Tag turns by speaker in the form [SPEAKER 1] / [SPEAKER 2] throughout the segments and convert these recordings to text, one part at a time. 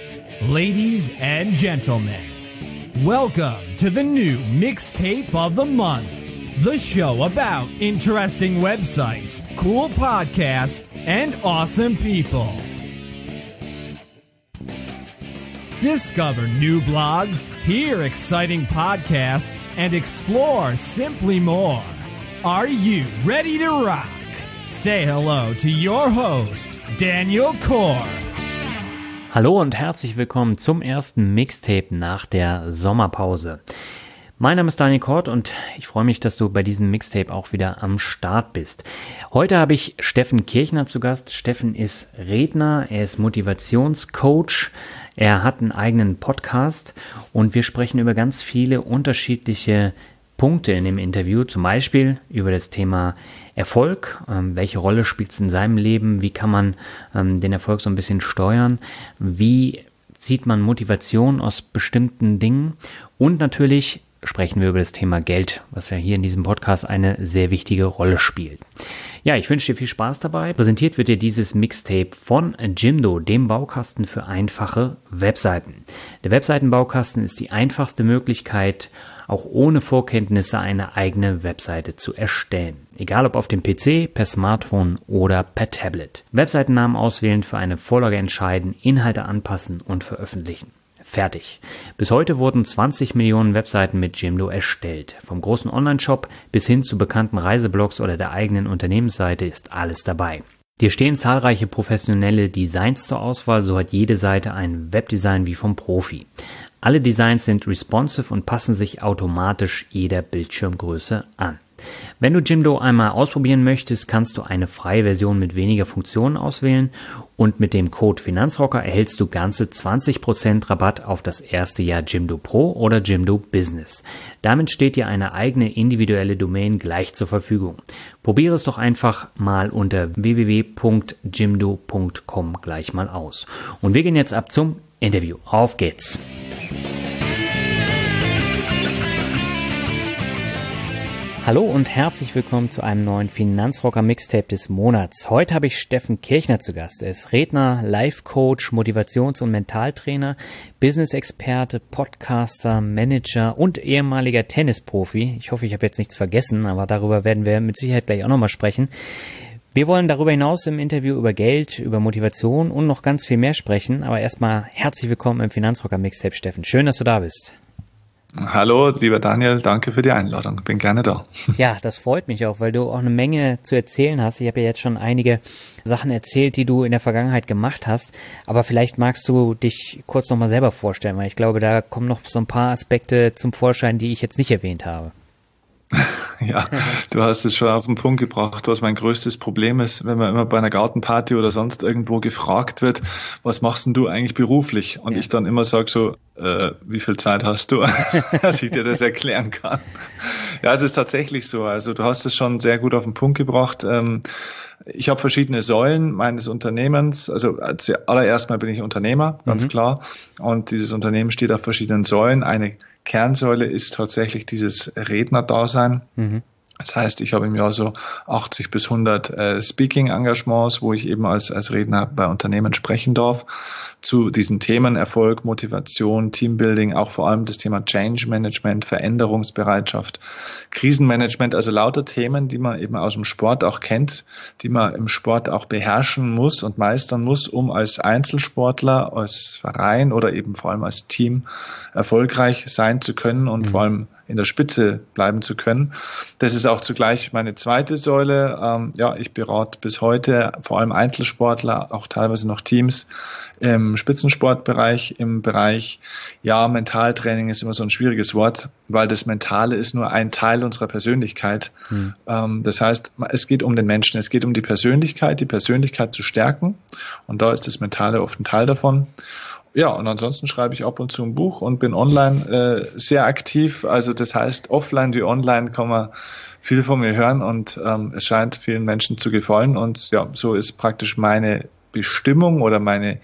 [SPEAKER 1] Ladies and gentlemen, welcome to the new Mixtape of the Month, the show about interesting websites, cool podcasts, and awesome people. Discover new blogs, hear exciting podcasts, and explore simply more. Are you ready to rock? Say hello to your host, Daniel Korf.
[SPEAKER 2] Hallo und herzlich willkommen zum ersten Mixtape nach der Sommerpause. Mein Name ist Daniel Korf und ich freue mich, dass du bei diesem Mixtape auch wieder am Start bist. Heute habe ich Steffen Kirchner zu Gast. Steffen ist Redner, er ist Motivationscoach, er hat einen eigenen Podcast und wir sprechen über ganz viele unterschiedliche Punkte in dem Interview, zum Beispiel über das Thema Erfolg, welche Rolle spielt es in seinem Leben, wie kann man den Erfolg so ein bisschen steuern, wie zieht man Motivation aus bestimmten Dingen und natürlich sprechen wir über das Thema Geld, was ja hier in diesem Podcast eine sehr wichtige Rolle spielt. Ja, ich wünsche dir viel Spaß dabei. Präsentiert wird dir dieses Mixtape von Jimdo, dem Baukasten für einfache Webseiten. Der Webseitenbaukasten ist die einfachste Möglichkeit, auch ohne Vorkenntnisse eine eigene Webseite zu erstellen. Egal ob auf dem PC, per Smartphone oder per Tablet. Webseitennamen auswählen, für eine Vorlage entscheiden, Inhalte anpassen und veröffentlichen. Fertig. Bis heute wurden 20 Millionen Webseiten mit Jimdo erstellt. Vom großen Online-Shop bis hin zu bekannten Reiseblogs oder der eigenen Unternehmensseite ist alles dabei. Dir stehen zahlreiche professionelle Designs zur Auswahl, so hat jede Seite ein Webdesign wie vom Profi. Alle Designs sind responsive und passen sich automatisch jeder Bildschirmgröße an. Wenn du Jimdo einmal ausprobieren möchtest, kannst du eine freie Version mit weniger Funktionen auswählen und mit dem Code Finanzrocker erhältst du ganze 20% Rabatt auf das erste Jahr Jimdo Pro oder Jimdo Business. Damit steht dir eine eigene individuelle Domain gleich zur Verfügung. Probiere es doch einfach mal unter www.jimdo.com gleich mal aus. Und wir gehen jetzt ab zum Interview. Auf geht's! Hallo und herzlich willkommen zu einem neuen Finanzrocker Mixtape des Monats. Heute habe ich Steffen Kirchner zu Gast. Er ist Redner, Life-Coach, Motivations- und Mentaltrainer, Business-Experte, Podcaster, Manager und ehemaliger Tennisprofi. Ich hoffe, ich habe jetzt nichts vergessen, aber darüber werden wir mit Sicherheit gleich auch nochmal sprechen. Wir wollen darüber hinaus im Interview über Geld, über Motivation und noch ganz viel mehr sprechen. Aber erstmal herzlich willkommen im Finanzrocker Mixtape, Steffen. Schön, dass du da bist.
[SPEAKER 3] Hallo, lieber Daniel, danke für die Einladung. Bin gerne da.
[SPEAKER 2] Ja, das freut mich auch, weil du auch eine Menge zu erzählen hast. Ich habe ja jetzt schon einige Sachen erzählt, die du in der Vergangenheit gemacht hast. Aber vielleicht magst du dich kurz nochmal selber vorstellen, weil ich glaube, da kommen noch so ein paar Aspekte zum Vorschein, die ich jetzt nicht erwähnt habe.
[SPEAKER 3] Ja, du hast es schon auf den Punkt gebracht, was mein größtes Problem ist, wenn man immer bei einer Gartenparty oder sonst irgendwo gefragt wird, was machst denn du eigentlich beruflich? Und ich dann immer sage so, wie viel Zeit hast du, dass ich dir das erklären kann? Ja, es ist tatsächlich so. Also du hast es schon sehr gut auf den Punkt gebracht. Ich habe verschiedene Säulen meines Unternehmens. Also zuallererst mal bin ich Unternehmer, ganz klar. Und dieses Unternehmen steht auf verschiedenen Säulen. Eine Kernsäule ist tatsächlich dieses Rednerdasein. Das heißt, ich habe im Jahr so 80 bis 100 Speaking-Engagements, wo ich eben als Redner bei Unternehmen sprechen darf zu diesen Themen Erfolg, Motivation, Teambuilding, auch vor allem das Thema Change Management, Veränderungsbereitschaft, Krisenmanagement, also lauter Themen, die man eben aus dem Sport auch kennt, die man im Sport auch beherrschen muss und meistern muss, um als Einzelsportler, als Verein oder eben vor allem als Team erfolgreich sein zu können und vor allem in der Spitze bleiben zu können. Das ist auch zugleich meine zweite Säule. Ich berate bis heute vor allem Einzelsportler, auch teilweise noch Teams im Spitzensportbereich, im Bereich, Mentaltraining ist immer so ein schwieriges Wort, weil das Mentale ist nur ein Teil unserer Persönlichkeit. Das heißt, es geht um den Menschen, es geht um die Persönlichkeit zu stärken und da ist das Mentale oft ein Teil davon. Ja, und ansonsten schreibe ich ab und zu ein Buch und bin online sehr aktiv. Also das heißt, offline wie online kann man viel von mir hören und es scheint vielen Menschen zu gefallen. Und ja, so ist praktisch meine Bestimmung oder meine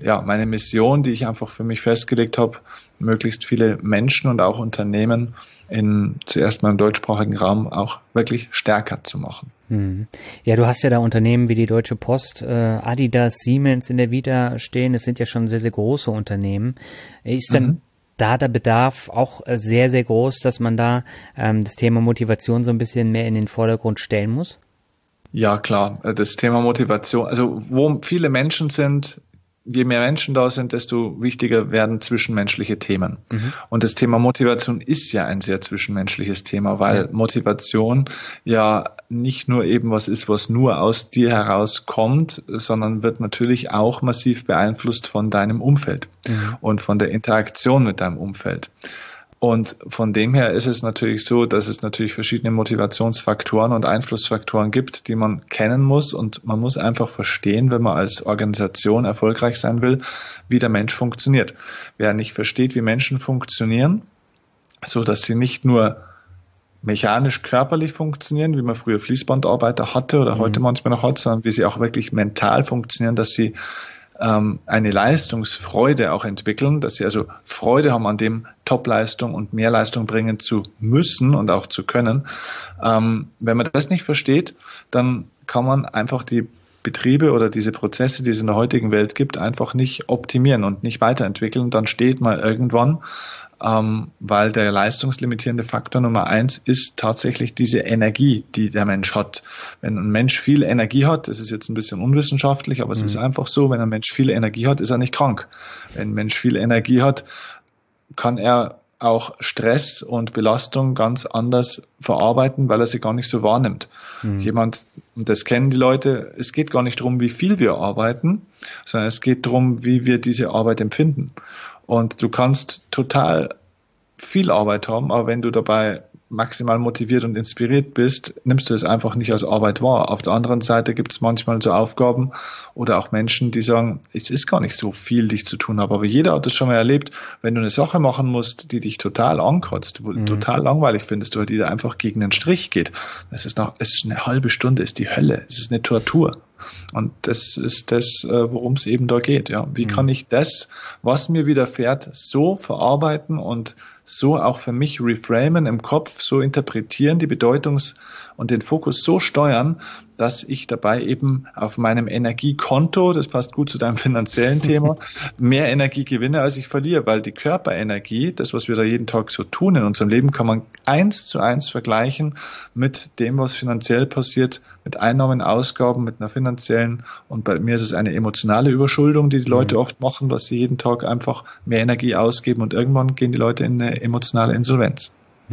[SPEAKER 3] Mission, die ich einfach für mich festgelegt habe, möglichst viele Menschen und auch Unternehmen zuerst mal im deutschsprachigen Raum auch wirklich stärker zu machen.
[SPEAKER 2] Ja, du hast ja da Unternehmen wie die Deutsche Post, Adidas, Siemens in der Vita stehen. Es sind ja schon sehr, sehr große Unternehmen. Ist dann da der Bedarf auch sehr, sehr groß, dass man da das Thema Motivation so ein bisschen mehr in den Vordergrund stellen muss?
[SPEAKER 3] Ja, klar. Das Thema Motivation, also wo viele Menschen sind, je mehr Menschen da sind, desto wichtiger werden zwischenmenschliche Themen. Und das Thema Motivation ist ja ein sehr zwischenmenschliches Thema, weil Motivation ja nicht nur eben was ist, was nur aus dir herauskommt, sondern wird natürlich auch massiv beeinflusst von deinem Umfeld und von der Interaktion mit deinem Umfeld. Und von dem her ist es natürlich so, dass es natürlich verschiedene Motivationsfaktoren und Einflussfaktoren gibt, die man kennen muss. Und man muss einfach verstehen, wenn man als Organisation erfolgreich sein will, wie der Mensch funktioniert. Wer nicht versteht, wie Menschen funktionieren, so dass sie nicht nur mechanisch körperlich funktionieren, wie man früher Fließbandarbeiter hatte oder heute manchmal noch hat, sondern wie sie auch wirklich mental funktionieren, dass sie eine Leistungsfreude auch entwickeln, dass sie also Freude haben an dem, Topleistung und Mehrleistung bringen zu müssen und auch zu können. Wenn man das nicht versteht, dann kann man einfach die Betriebe oder diese Prozesse, die es in der heutigen Welt gibt, einfach nicht optimieren und nicht weiterentwickeln. Dann steht man irgendwann, weil der leistungslimitierende Faktor Nummer 1 ist tatsächlich diese Energie, die der Mensch hat. Wenn ein Mensch viel Energie hat, das ist jetzt ein bisschen unwissenschaftlich, aber es ist einfach so, wenn ein Mensch viel Energie hat, ist er nicht krank. Wenn ein Mensch viel Energie hat, kann er auch Stress und Belastung ganz anders verarbeiten, weil er sie gar nicht so wahrnimmt. Und das kennen die Leute, es geht gar nicht darum, wie viel wir arbeiten, sondern es geht darum, wie wir diese Arbeit empfinden. Und du kannst total viel Arbeit haben, aber wenn du dabei maximal motiviert und inspiriert bist, nimmst du es einfach nicht als Arbeit wahr. Auf der anderen Seite gibt es manchmal so Aufgaben oder auch Menschen, die sagen, es ist gar nicht so viel, die ich zu tun habe. Aber jeder hat das schon mal erlebt, wenn du eine Sache machen musst, die dich total ankotzt, wo du total langweilig findest oder die da einfach gegen den Strich geht. Es ist eine halbe Stunde, ist die Hölle. Es ist eine Tortur. Und das ist das, worum es eben da geht. Ja. Wie kann ich das, was mir widerfährt, so verarbeiten und so auch für mich reframen im Kopf, so interpretieren, die Bedeutungs- und den Fokus so steuern, dass ich dabei eben auf meinem Energiekonto, das passt gut zu deinem finanziellen Thema, mehr Energie gewinne, als ich verliere, weil die Körperenergie, das, was wir da jeden Tag so tun in unserem Leben, kann man 1:1 vergleichen mit dem, was finanziell passiert, mit Einnahmen, Ausgaben, mit einer finanziellen, und bei mir ist es eine emotionale Überschuldung, die Leute oft machen, dass sie jeden Tag einfach mehr Energie ausgeben und irgendwann gehen die Leute in eine emotionale Insolvenz.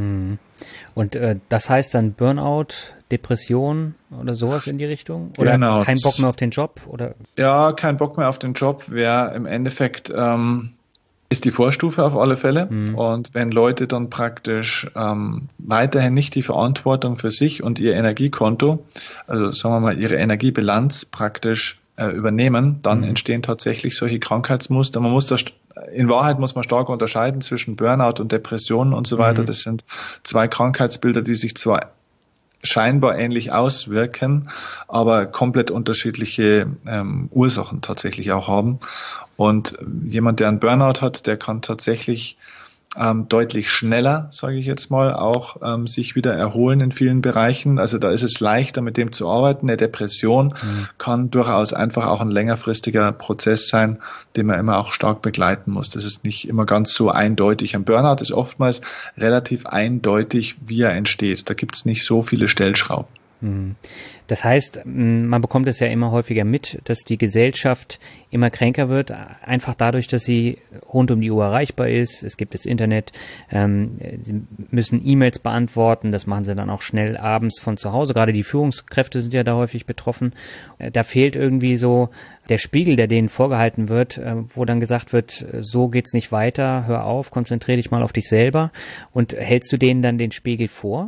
[SPEAKER 2] Und das heißt dann Burnout, Depression oder sowas in die Richtung? Oder genau. Kein Bock mehr auf den Job? Oder?
[SPEAKER 3] Ja, kein Bock mehr auf den Job wäre im Endeffekt, ist die Vorstufe auf alle Fälle. Und wenn Leute dann praktisch weiterhin nicht die Verantwortung für sich und ihr Energiekonto, also sagen wir mal ihre Energiebilanz praktisch übernehmen, dann entstehen tatsächlich solche Krankheitsmuster. In Wahrheit muss man stark unterscheiden zwischen Burnout und Depressionen und so weiter. Das sind zwei Krankheitsbilder, die sich zwar scheinbar ähnlich auswirken, aber komplett unterschiedliche Ursachen tatsächlich auch haben. Und jemand, der einen Burnout hat, der kann tatsächlich deutlich schneller, sage ich jetzt mal, auch sich wieder erholen in vielen Bereichen. Also da ist es leichter, mit dem zu arbeiten. Eine Depression kann durchaus einfach auch ein längerfristiger Prozess sein, den man immer auch stark begleiten muss. Das ist nicht immer ganz so eindeutig. Ein Burnout ist oftmals relativ eindeutig, wie er entsteht. Da gibt es nicht so viele Stellschrauben.
[SPEAKER 2] Das heißt, man bekommt es ja immer häufiger mit, dass die Gesellschaft immer kränker wird, einfach dadurch, dass sie rund um die Uhr erreichbar ist. Es gibt das Internet, sie müssen E-Mails beantworten, das machen sie dann auch schnell abends von zu Hause. Gerade die Führungskräfte sind ja da häufig betroffen. Da fehlt irgendwie so der Spiegel, der denen vorgehalten wird, wo dann gesagt wird, so geht's nicht weiter, hör auf, konzentriere dich mal auf dich selber. Und hältst du denen dann den Spiegel vor?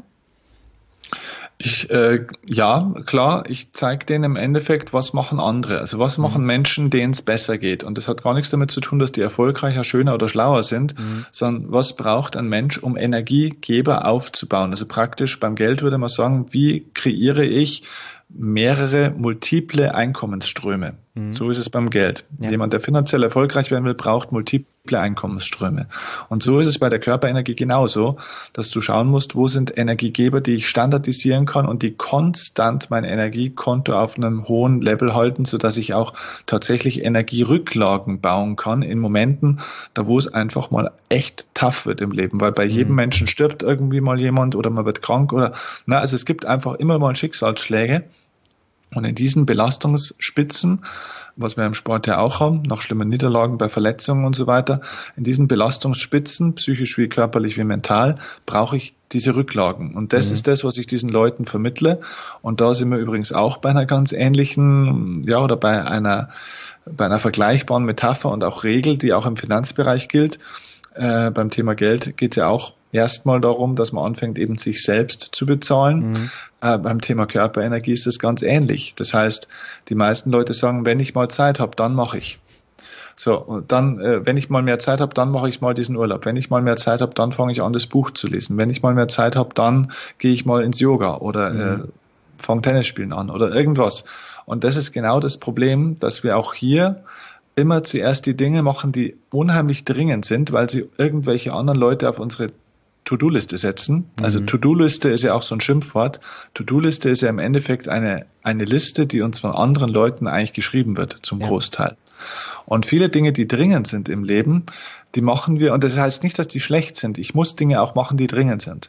[SPEAKER 3] Ja, klar, ich zeige denen im Endeffekt, was machen andere. Also was machen Menschen, denen es besser geht. Und das hat gar nichts damit zu tun, dass die erfolgreicher, schöner oder schlauer sind, sondern was braucht ein Mensch, um Energiegeber aufzubauen. Also praktisch beim Geld würde man sagen, wie kreiere ich mehrere multiple Einkommensströme. So ist es beim Geld. Ja. Jemand, der finanziell erfolgreich werden will, braucht multiple Einkommensströme. Und so ist es bei der Körperenergie genauso, dass du schauen musst, wo sind Energiegeber, die ich standardisieren kann und die konstant mein Energiekonto auf einem hohen Level halten, sodass ich auch tatsächlich Energierücklagen bauen kann in Momenten, da wo es einfach mal echt tough wird im Leben. Weil bei jedem Menschen stirbt irgendwie mal jemand oder man wird krank also es gibt einfach immer mal Schicksalsschläge. Und in diesen Belastungsspitzen, was wir im Sport ja auch haben, nach schlimmen Niederlagen bei Verletzungen und so weiter, in diesen Belastungsspitzen, psychisch wie körperlich wie mental, brauche ich diese Rücklagen. Und das ist das, was ich diesen Leuten vermittle. Und da sind wir übrigens auch bei einer ganz ähnlichen, oder bei einer vergleichbaren Metapher und auch Regel, die auch im Finanzbereich gilt. Beim Thema Geld geht es ja auch erstmal darum, dass man anfängt, eben sich selbst zu bezahlen. Beim Thema Körperenergie ist das ganz ähnlich. Das heißt, die meisten Leute sagen, wenn ich mal Zeit habe, dann mache ich. So, und dann, wenn ich mal mehr Zeit habe, dann mache ich mal diesen Urlaub. Wenn ich mal mehr Zeit habe, dann fange ich an, das Buch zu lesen. Wenn ich mal mehr Zeit habe, dann gehe ich mal ins Yoga oder fange Tennisspielen an oder irgendwas. Und das ist genau das Problem, dass wir auch hier immer zuerst die Dinge machen, die unheimlich dringend sind, weil sie irgendwelche anderen Leute auf unsere To-Do-Liste setzen. Also To-Do-Liste ist ja auch so ein Schimpfwort. To-Do-Liste ist ja im Endeffekt eine Liste, die uns von anderen Leuten eigentlich geschrieben wird, zum Großteil. Und viele Dinge, die dringend sind im Leben, die machen wir, und das heißt nicht, dass die schlecht sind. Ich muss Dinge auch machen, die dringend sind.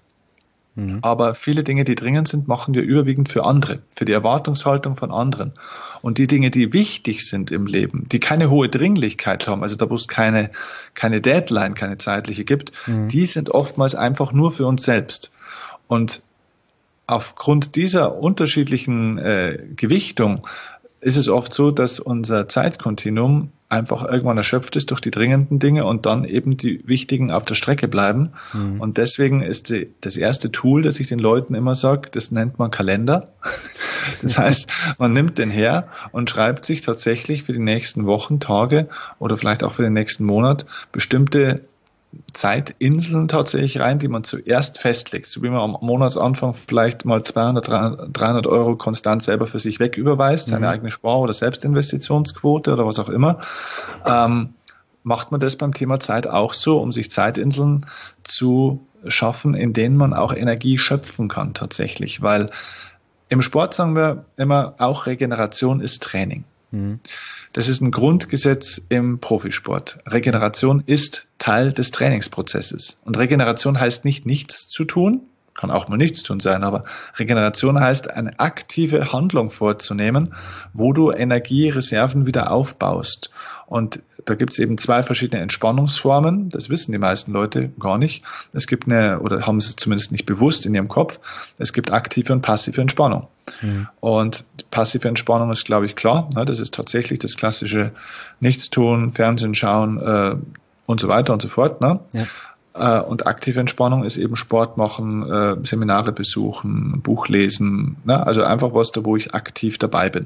[SPEAKER 3] Aber viele Dinge, die dringend sind, machen wir überwiegend für andere, für die Erwartungshaltung von anderen. Und die Dinge, die wichtig sind im Leben, die keine hohe Dringlichkeit haben, also da wo es keine Deadline, keine zeitliche gibt, die sind oftmals einfach nur für uns selbst. Und aufgrund dieser unterschiedlichen Gewichtung ist es oft so, dass unser Zeitkontinuum einfach irgendwann erschöpft ist durch die dringenden Dinge und dann eben die wichtigen auf der Strecke bleiben. Und deswegen ist das erste Tool, das ich den Leuten immer sage, das nennt man Kalender. Das heißt, man nimmt den her und schreibt sich tatsächlich für die nächsten Wochen, Tage oder vielleicht auch für den nächsten Monat bestimmte Zeitinseln tatsächlich rein, die man zuerst festlegt. So wie man am Monatsanfang vielleicht mal 200, 300 Euro konstant selber für sich weg überweist, seine eigene Spar- oder Selbstinvestitionsquote oder was auch immer, macht man das beim Thema Zeit auch so, um sich Zeitinseln zu schaffen, in denen man auch Energie schöpfen kann tatsächlich. Weil im Sport sagen wir immer, auch Regeneration ist Training. Das ist ein Grundgesetz im Profisport. Regeneration ist Teil des Trainingsprozesses. Und Regeneration heißt nicht, nichts zu tun, kann auch mal nichts tun sein, aber Regeneration heißt, eine aktive Handlung vorzunehmen, wo du Energiereserven wieder aufbaust. Und da gibt es eben zwei verschiedene Entspannungsformen. Das wissen die meisten Leute gar nicht. Es gibt oder haben sie es zumindest nicht bewusst in ihrem Kopf. Es gibt aktive und passive Entspannung. Und passive Entspannung ist, glaube ich, klar. Das ist tatsächlich das klassische Nichtstun, Fernsehen schauen und so weiter und so fort. Ja. Und aktive Entspannung ist eben Sport machen, Seminare besuchen, Buch lesen. Also einfach was, da wo ich aktiv dabei bin.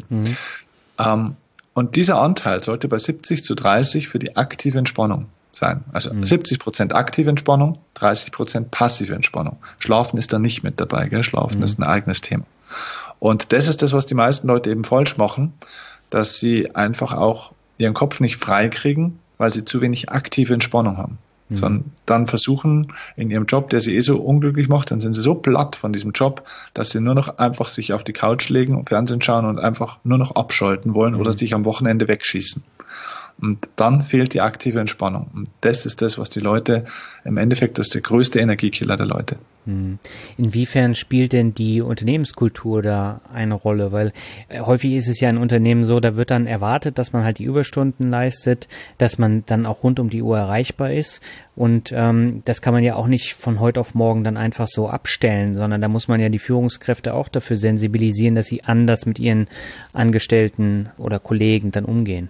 [SPEAKER 3] Und dieser Anteil sollte bei 70:30 für die aktive Entspannung sein. Also 70% aktive Entspannung, 30% passive Entspannung. Schlafen ist da nicht mit dabei, gell? Schlafen ist ein eigenes Thema. Und das ist das, was die meisten Leute eben falsch machen, dass sie einfach auch ihren Kopf nicht frei kriegen, weil sie zu wenig aktive Entspannung haben. Sondern dann versuchen in ihrem Job, der sie so unglücklich macht, dann sind sie so platt von diesem Job, dass sie nur noch einfach sich auf die Couch legen und Fernsehen schauen und einfach nur noch abschalten wollen oder sich am Wochenende wegschießen. Und dann fehlt die aktive Entspannung. Und das ist das, was die Leute, im Endeffekt, das ist der größte Energiekiller der Leute.
[SPEAKER 2] Inwiefern spielt denn die Unternehmenskultur da eine Rolle? Weil häufig ist es ja in Unternehmen so, da wird dann erwartet, dass man halt die Überstunden leistet, dass man dann auch rund um die Uhr erreichbar ist. Und das kann man ja auch nicht von heute auf morgen dann einfach so abstellen, sondern da muss man ja die Führungskräfte auch dafür sensibilisieren, dass sie anders mit ihren Angestellten oder Kollegen dann umgehen.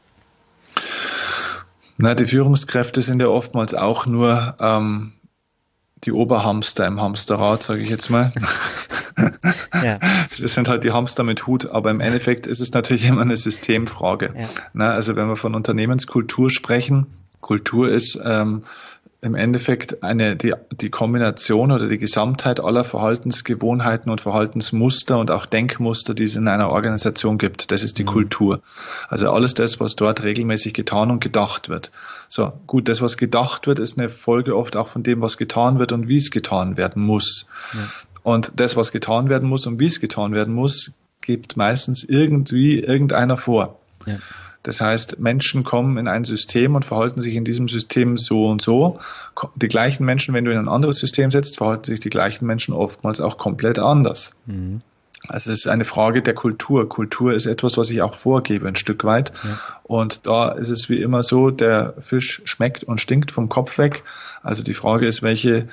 [SPEAKER 3] Die Führungskräfte sind ja oftmals auch nur die Oberhamster im Hamsterrad, sage ich jetzt mal. Ja. Das sind halt die Hamster mit Hut, aber im Endeffekt ist es natürlich immer eine Systemfrage. Ja. Also wenn wir von Unternehmenskultur sprechen, Kultur ist im Endeffekt die Kombination oder die Gesamtheit aller Verhaltensgewohnheiten und Verhaltensmuster und auch Denkmuster, die es in einer Organisation gibt. Das ist die Kultur. Also alles das, was dort regelmäßig getan und gedacht wird. So, gut, das, was gedacht wird, ist eine Folge oft auch von dem, was getan wird und wie es getan werden muss. Ja. Und das, was getan werden muss und wie es getan werden muss, gibt meistens irgendwie irgendeiner vor. Ja. Das heißt, Menschen kommen in ein System und verhalten sich in diesem System so und so. Die gleichen Menschen, wenn du in ein anderes System setzt, verhalten sich die gleichen Menschen oftmals auch komplett anders. Also es ist eine Frage der Kultur. Kultur ist etwas, was ich auch vorgebe, ein Stück weit. Ja. Und da ist es wie immer so, der Fisch schmeckt und stinkt vom Kopf weg. Also die Frage ist, welche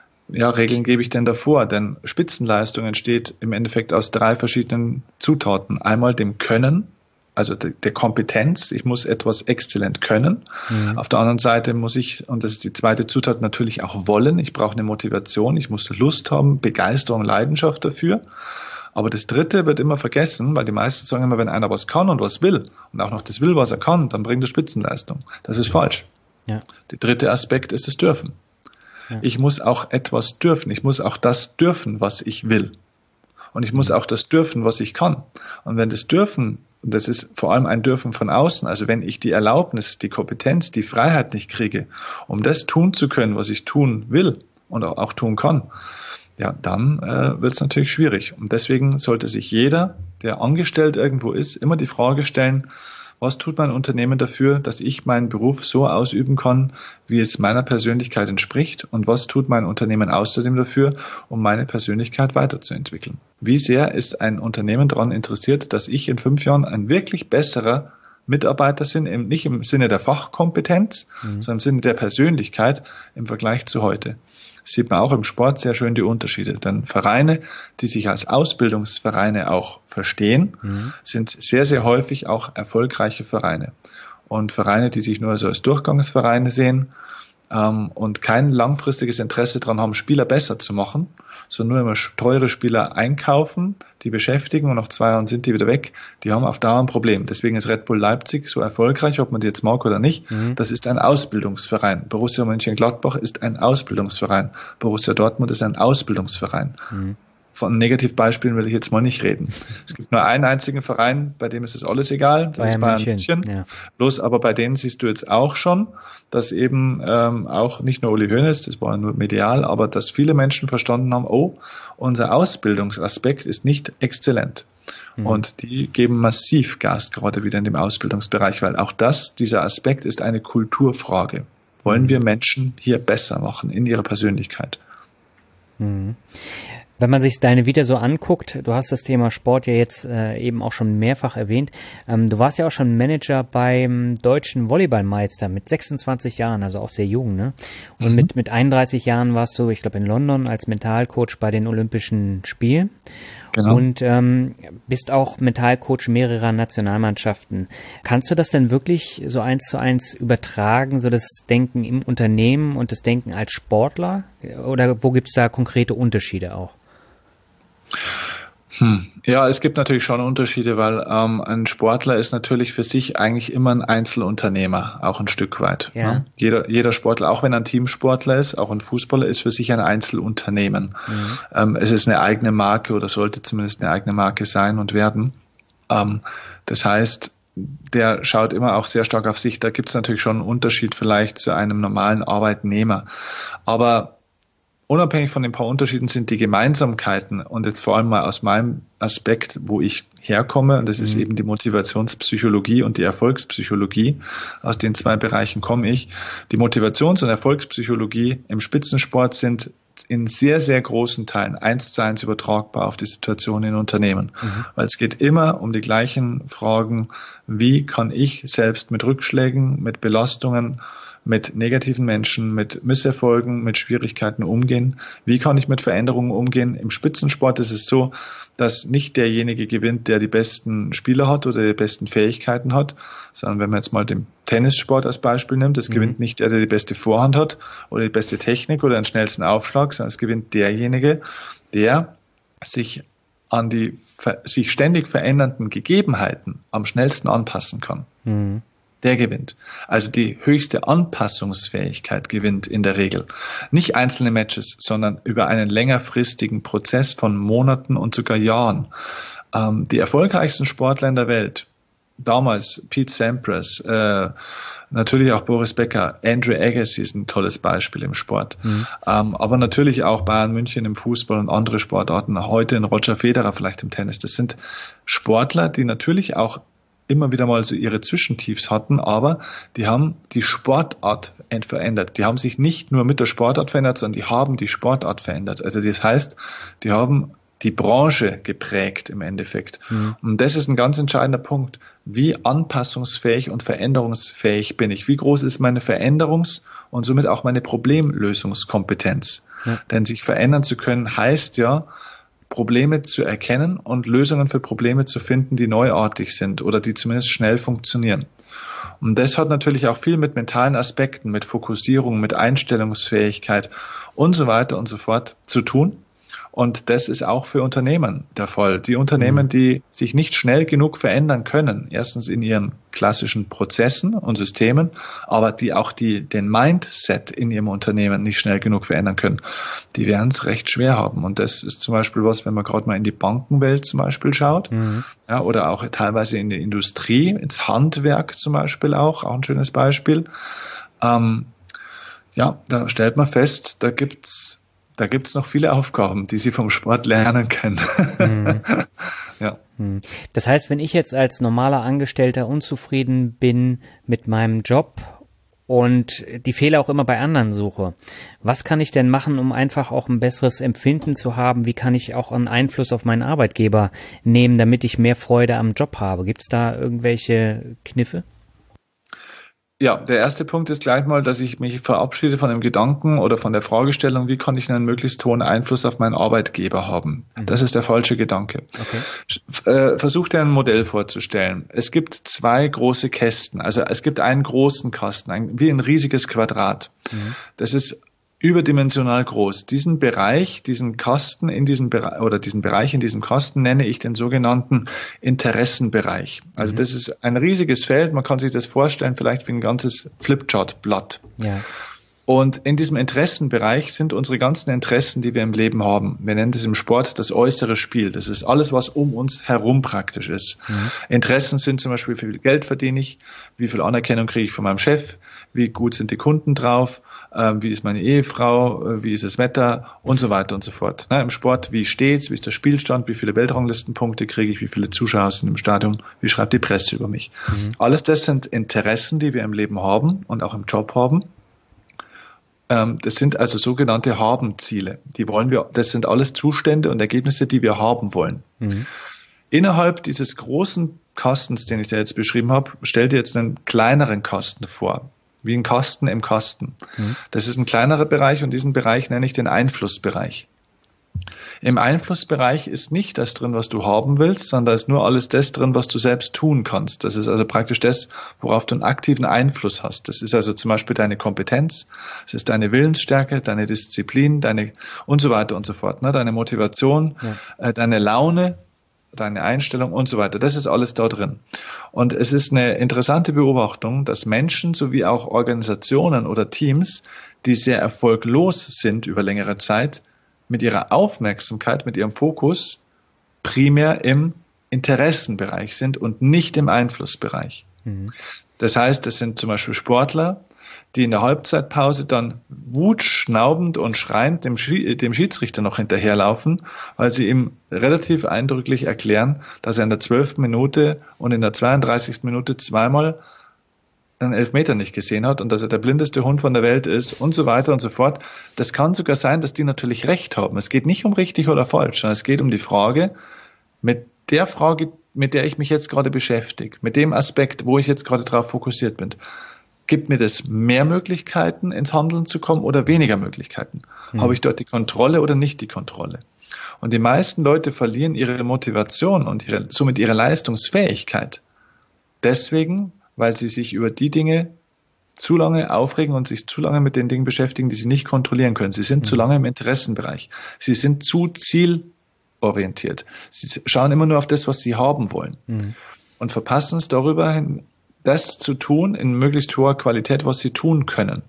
[SPEAKER 3] Regeln gebe ich denn davor? Denn Spitzenleistung entsteht im Endeffekt aus 3 verschiedenen Zutaten. Einmal dem Können, also der Kompetenz, ich muss etwas exzellent können. Auf der anderen Seite muss ich, und das ist die zweite Zutat, natürlich auch wollen. Ich brauche eine Motivation, ich muss Lust haben, Begeisterung, Leidenschaft dafür. Aber das dritte wird immer vergessen, weil die meisten sagen immer, wenn einer was kann und was will und auch noch das will, was er kann, dann bringt er Spitzenleistung. Das ist falsch. Ja. Der dritte Aspekt ist das Dürfen. Ja. Ich muss auch etwas dürfen. Ich muss auch das dürfen, was ich will. Und ich muss auch das dürfen, was ich kann. Und wenn das Dürfen, und das ist vor allem ein Dürfen von außen, also wenn ich die Erlaubnis, die Kompetenz, die Freiheit nicht kriege, um das tun zu können, was ich tun will und auch tun kann, ja, dann wird es natürlich schwierig. Und deswegen sollte sich jeder, der angestellt irgendwo ist, immer die Frage stellen, was tut mein Unternehmen dafür, dass ich meinen Beruf so ausüben kann, wie es meiner Persönlichkeit entspricht? Und was tut mein Unternehmen außerdem dafür, um meine Persönlichkeit weiterzuentwickeln? Wie sehr ist ein Unternehmen daran interessiert, dass ich in 5 Jahren ein wirklich besserer Mitarbeiter bin, nicht im Sinne der Fachkompetenz, sondern im Sinne der Persönlichkeit im Vergleich zu heute? Sieht man auch im Sport sehr schön die Unterschiede. Denn Vereine, die sich als Ausbildungsvereine auch verstehen, sind sehr, sehr häufig auch erfolgreiche Vereine. Und Vereine, die sich nur so als Durchgangsvereine sehen und kein langfristiges Interesse daran haben, Spieler besser zu machen, sondern nur immer teure Spieler einkaufen, die beschäftigen und nach 2 Jahren sind die wieder weg, die haben auf Dauer ein Problem. Deswegen ist Red Bull Leipzig so erfolgreich, ob man die jetzt mag oder nicht. Das ist ein Ausbildungsverein. Borussia Mönchengladbach ist ein Ausbildungsverein. Borussia Dortmund ist ein Ausbildungsverein. Von Negativbeispielen will ich jetzt mal nicht reden. Es gibt nur einen einzigen Verein, bei dem ist es alles egal. Das ist Bayern München. Ja. Bloß aber bei denen siehst du jetzt auch schon, dass eben auch nicht nur Uli Hoeneß, das war nur medial, aber dass viele Menschen verstanden haben, oh, unser Ausbildungsaspekt ist nicht exzellent. Und die geben massiv Gas gerade wieder in dem Ausbildungsbereich, weil auch dieser Aspekt ist eine Kulturfrage. Wollen wir Menschen hier besser machen in ihrer Persönlichkeit?
[SPEAKER 2] Wenn man sich deine Vita so anguckt, du hast das Thema Sport ja jetzt eben auch schon mehrfach erwähnt. Du warst ja auch schon Manager beim deutschen Volleyballmeister mit 26 Jahren, also auch sehr jung, ne? Und mit 31 Jahren warst du, ich glaube, in London als Mentalcoach bei den Olympischen Spielen. Genau. Und bist auch Mentalcoach mehrerer Nationalmannschaften. Kannst du das denn wirklich so 1:1 übertragen, so das Denken im Unternehmen und das Denken als Sportler? Oder wo gibt es da konkrete Unterschiede auch?
[SPEAKER 3] Ja, es gibt natürlich schon Unterschiede, weil ein Sportler ist natürlich für sich eigentlich immer ein Einzelunternehmer, auch ein Stück weit. Ja. Ne? Jeder Sportler, auch wenn er ein Teamsportler ist, auch ein Fußballer, ist für sich ein Einzelunternehmen. Es ist eine eigene Marke oder sollte zumindest eine eigene Marke sein und werden. Das heißt, der schaut immer auch sehr stark auf sich. Da gibt es natürlich schon einen Unterschied vielleicht zu einem normalen Arbeitnehmer. Aber unabhängig von den paar Unterschieden sind die Gemeinsamkeiten und jetzt vor allem mal aus meinem Aspekt, wo ich herkomme, und das ist eben die Motivationspsychologie und die Erfolgspsychologie. Aus den 2 Bereichen komme ich. Die Motivations- und Erfolgspsychologie im Spitzensport sind in sehr, sehr großen Teilen 1:1 übertragbar auf die Situation in Unternehmen. Weil es geht immer um die gleichen Fragen, wie kann ich selbst mit Rückschlägen, mit Belastungen, mit negativen Menschen, mit Misserfolgen, mit Schwierigkeiten umgehen? Wie kann ich mit Veränderungen umgehen? Im Spitzensport ist es so, dass nicht derjenige gewinnt, der die besten Spieler hat oder die besten Fähigkeiten hat, sondern wenn man jetzt mal den Tennissport als Beispiel nimmt, es gewinnt nicht der die beste Vorhand hat oder die beste Technik oder den schnellsten Aufschlag, sondern es gewinnt derjenige, der sich an die sich ständig verändernden Gegebenheiten am schnellsten anpassen kann. der gewinnt. Also die höchste Anpassungsfähigkeit gewinnt in der Regel. Nicht einzelne Matches, sondern über einen längerfristigen Prozess von Monaten und sogar Jahren. Die erfolgreichsten Sportler in der Welt, damals Pete Sampras, natürlich auch Boris Becker, Andre Agassi ist ein tolles Beispiel im Sport. Aber natürlich auch Bayern München im Fußball und andere Sportarten. Heute in Roger Federer vielleicht im Tennis. Das sind Sportler, die natürlich auch immer wieder mal so ihre Zwischentiefs hatten, aber die haben die Sportart verändert. Die haben sich nicht nur mit der Sportart verändert, sondern die haben die Sportart verändert. Also das heißt, die haben die Branche geprägt im Endeffekt. Und das ist ein ganz entscheidender Punkt. Wie anpassungsfähig und veränderungsfähig bin ich? Wie groß ist meine Veränderungs- und somit auch meine Problemlösungskompetenz? Denn sich verändern zu können heißt ja, Probleme zu erkennen und Lösungen für Probleme zu finden, die neuartig sind oder die zumindest schnell funktionieren. Und das hat natürlich auch viel mit mentalen Aspekten, mit Fokussierung, mit Einstellungsfähigkeit und so weiter und so fort zu tun. Und das ist auch für Unternehmen der Fall. Die Unternehmen, die sich nicht schnell genug verändern können, erstens in ihren klassischen Prozessen und Systemen, aber die auch den Mindset in ihrem Unternehmen nicht schnell genug verändern können, die werden es recht schwer haben. Und das ist zum Beispiel was, wenn man gerade mal in die Bankenwelt zum Beispiel schaut, ja, oder auch teilweise in die Industrie, ins Handwerk zum Beispiel auch ein schönes Beispiel. Ja, da stellt man fest, da gibt's noch viele Aufgaben, die Sie vom Sport lernen können. Ja.
[SPEAKER 2] Das heißt, wenn ich jetzt als normaler Angestellter unzufrieden bin mit meinem Job und die Fehler auch immer bei anderen suche, was kann ich denn machen, um einfach auch ein besseres Empfinden zu haben? Wie kann ich auch einen Einfluss auf meinen Arbeitgeber nehmen, damit ich mehr Freude am Job habe? Gibt es da irgendwelche Kniffe?
[SPEAKER 3] Ja, der erste Punkt ist gleich mal, dass ich mich verabschiede von dem Gedanken oder von der Fragestellung, wie kann ich einen möglichst hohen Einfluss auf meinen Arbeitgeber haben. Das ist der falsche Gedanke. Okay. Versuch dir ein Modell vorzustellen. Es gibt zwei große Kästen. Also es gibt einen großen Kasten, wie ein riesiges Quadrat. Das ist überdimensional groß. Diesen Bereich, diesen Kasten in diesem Bereich oder diesen Bereich in diesem Kasten nenne ich den sogenannten Interessenbereich. Also das ist ein riesiges Feld. Man kann sich das vorstellen, vielleicht wie ein ganzes Flipchart-Blatt. Ja. Und in diesem Interessenbereich sind unsere ganzen Interessen, die wir im Leben haben. Wir nennen das im Sport das äußere Spiel. Das ist alles, was um uns herum praktisch ist. Interessen sind zum Beispiel, wie viel Geld verdiene ich, wie viel Anerkennung kriege ich von meinem Chef, wie gut sind die Kunden drauf, wie ist meine Ehefrau, wie ist das Wetter und so weiter und so fort. Im Sport, wie steht's, wie ist der Spielstand, wie viele Weltranglistenpunkte kriege ich, wie viele Zuschauer sind im Stadion, wie schreibt die Presse über mich. Alles das sind Interessen, die wir im Leben haben und auch im Job haben. Das sind also sogenannte Haben-Ziele. Die wollen wir, das sind alles Zustände und Ergebnisse, die wir haben wollen. Innerhalb dieses großen Kastens, den ich da jetzt beschrieben habe, stell dir jetzt einen kleineren Kasten vor. Wie ein Kasten im Kasten. Das ist ein kleinerer Bereich und diesen Bereich nenne ich den Einflussbereich. Im Einflussbereich ist nicht das drin, was du haben willst, sondern da ist nur alles das drin, was du selbst tun kannst. Das ist also praktisch das, worauf du einen aktiven Einfluss hast. Das ist also zum Beispiel deine Kompetenz, es ist deine Willensstärke, deine Disziplin, deine und so weiter und so fort, ne? Deine Motivation, deine Laune, deine Einstellung und so weiter. Das ist alles da drin. Und es ist eine interessante Beobachtung, dass Menschen sowie auch Organisationen oder Teams, die sehr erfolglos sind über längere Zeit, mit ihrer Aufmerksamkeit, mit ihrem Fokus primär im Interessenbereich sind und nicht im Einflussbereich. Das heißt, es sind zum Beispiel Sportler, die in der Halbzeitpause dann wutschnaubend und schreiend dem Schiedsrichter noch hinterherlaufen, weil sie ihm relativ eindrücklich erklären, dass er in der 12. Minute und in der 32. Minute zweimal einen Elfmeter nicht gesehen hat und dass er der blindeste Hund von der Welt ist und so weiter und so fort. Das kann sogar sein, dass die natürlich recht haben. Es geht nicht um richtig oder falsch, sondern es geht um die Frage, mit der ich mich jetzt gerade beschäftige, mit dem Aspekt, wo ich jetzt gerade drauf fokussiert bin. Gibt mir das mehr Möglichkeiten, ins Handeln zu kommen oder weniger Möglichkeiten? Habe ich dort die Kontrolle oder nicht die Kontrolle? Und die meisten Leute verlieren ihre Motivation und somit ihre Leistungsfähigkeit. Deswegen, weil sie sich über die Dinge zu lange aufregen und sich zu lange mit den Dingen beschäftigen, die sie nicht kontrollieren können. Sie sind zu lange im Interessenbereich. Sie sind zu zielorientiert. Sie schauen immer nur auf das, was sie haben wollen. Und verpassen es darüber hin, das zu tun in möglichst hoher Qualität, was sie tun können.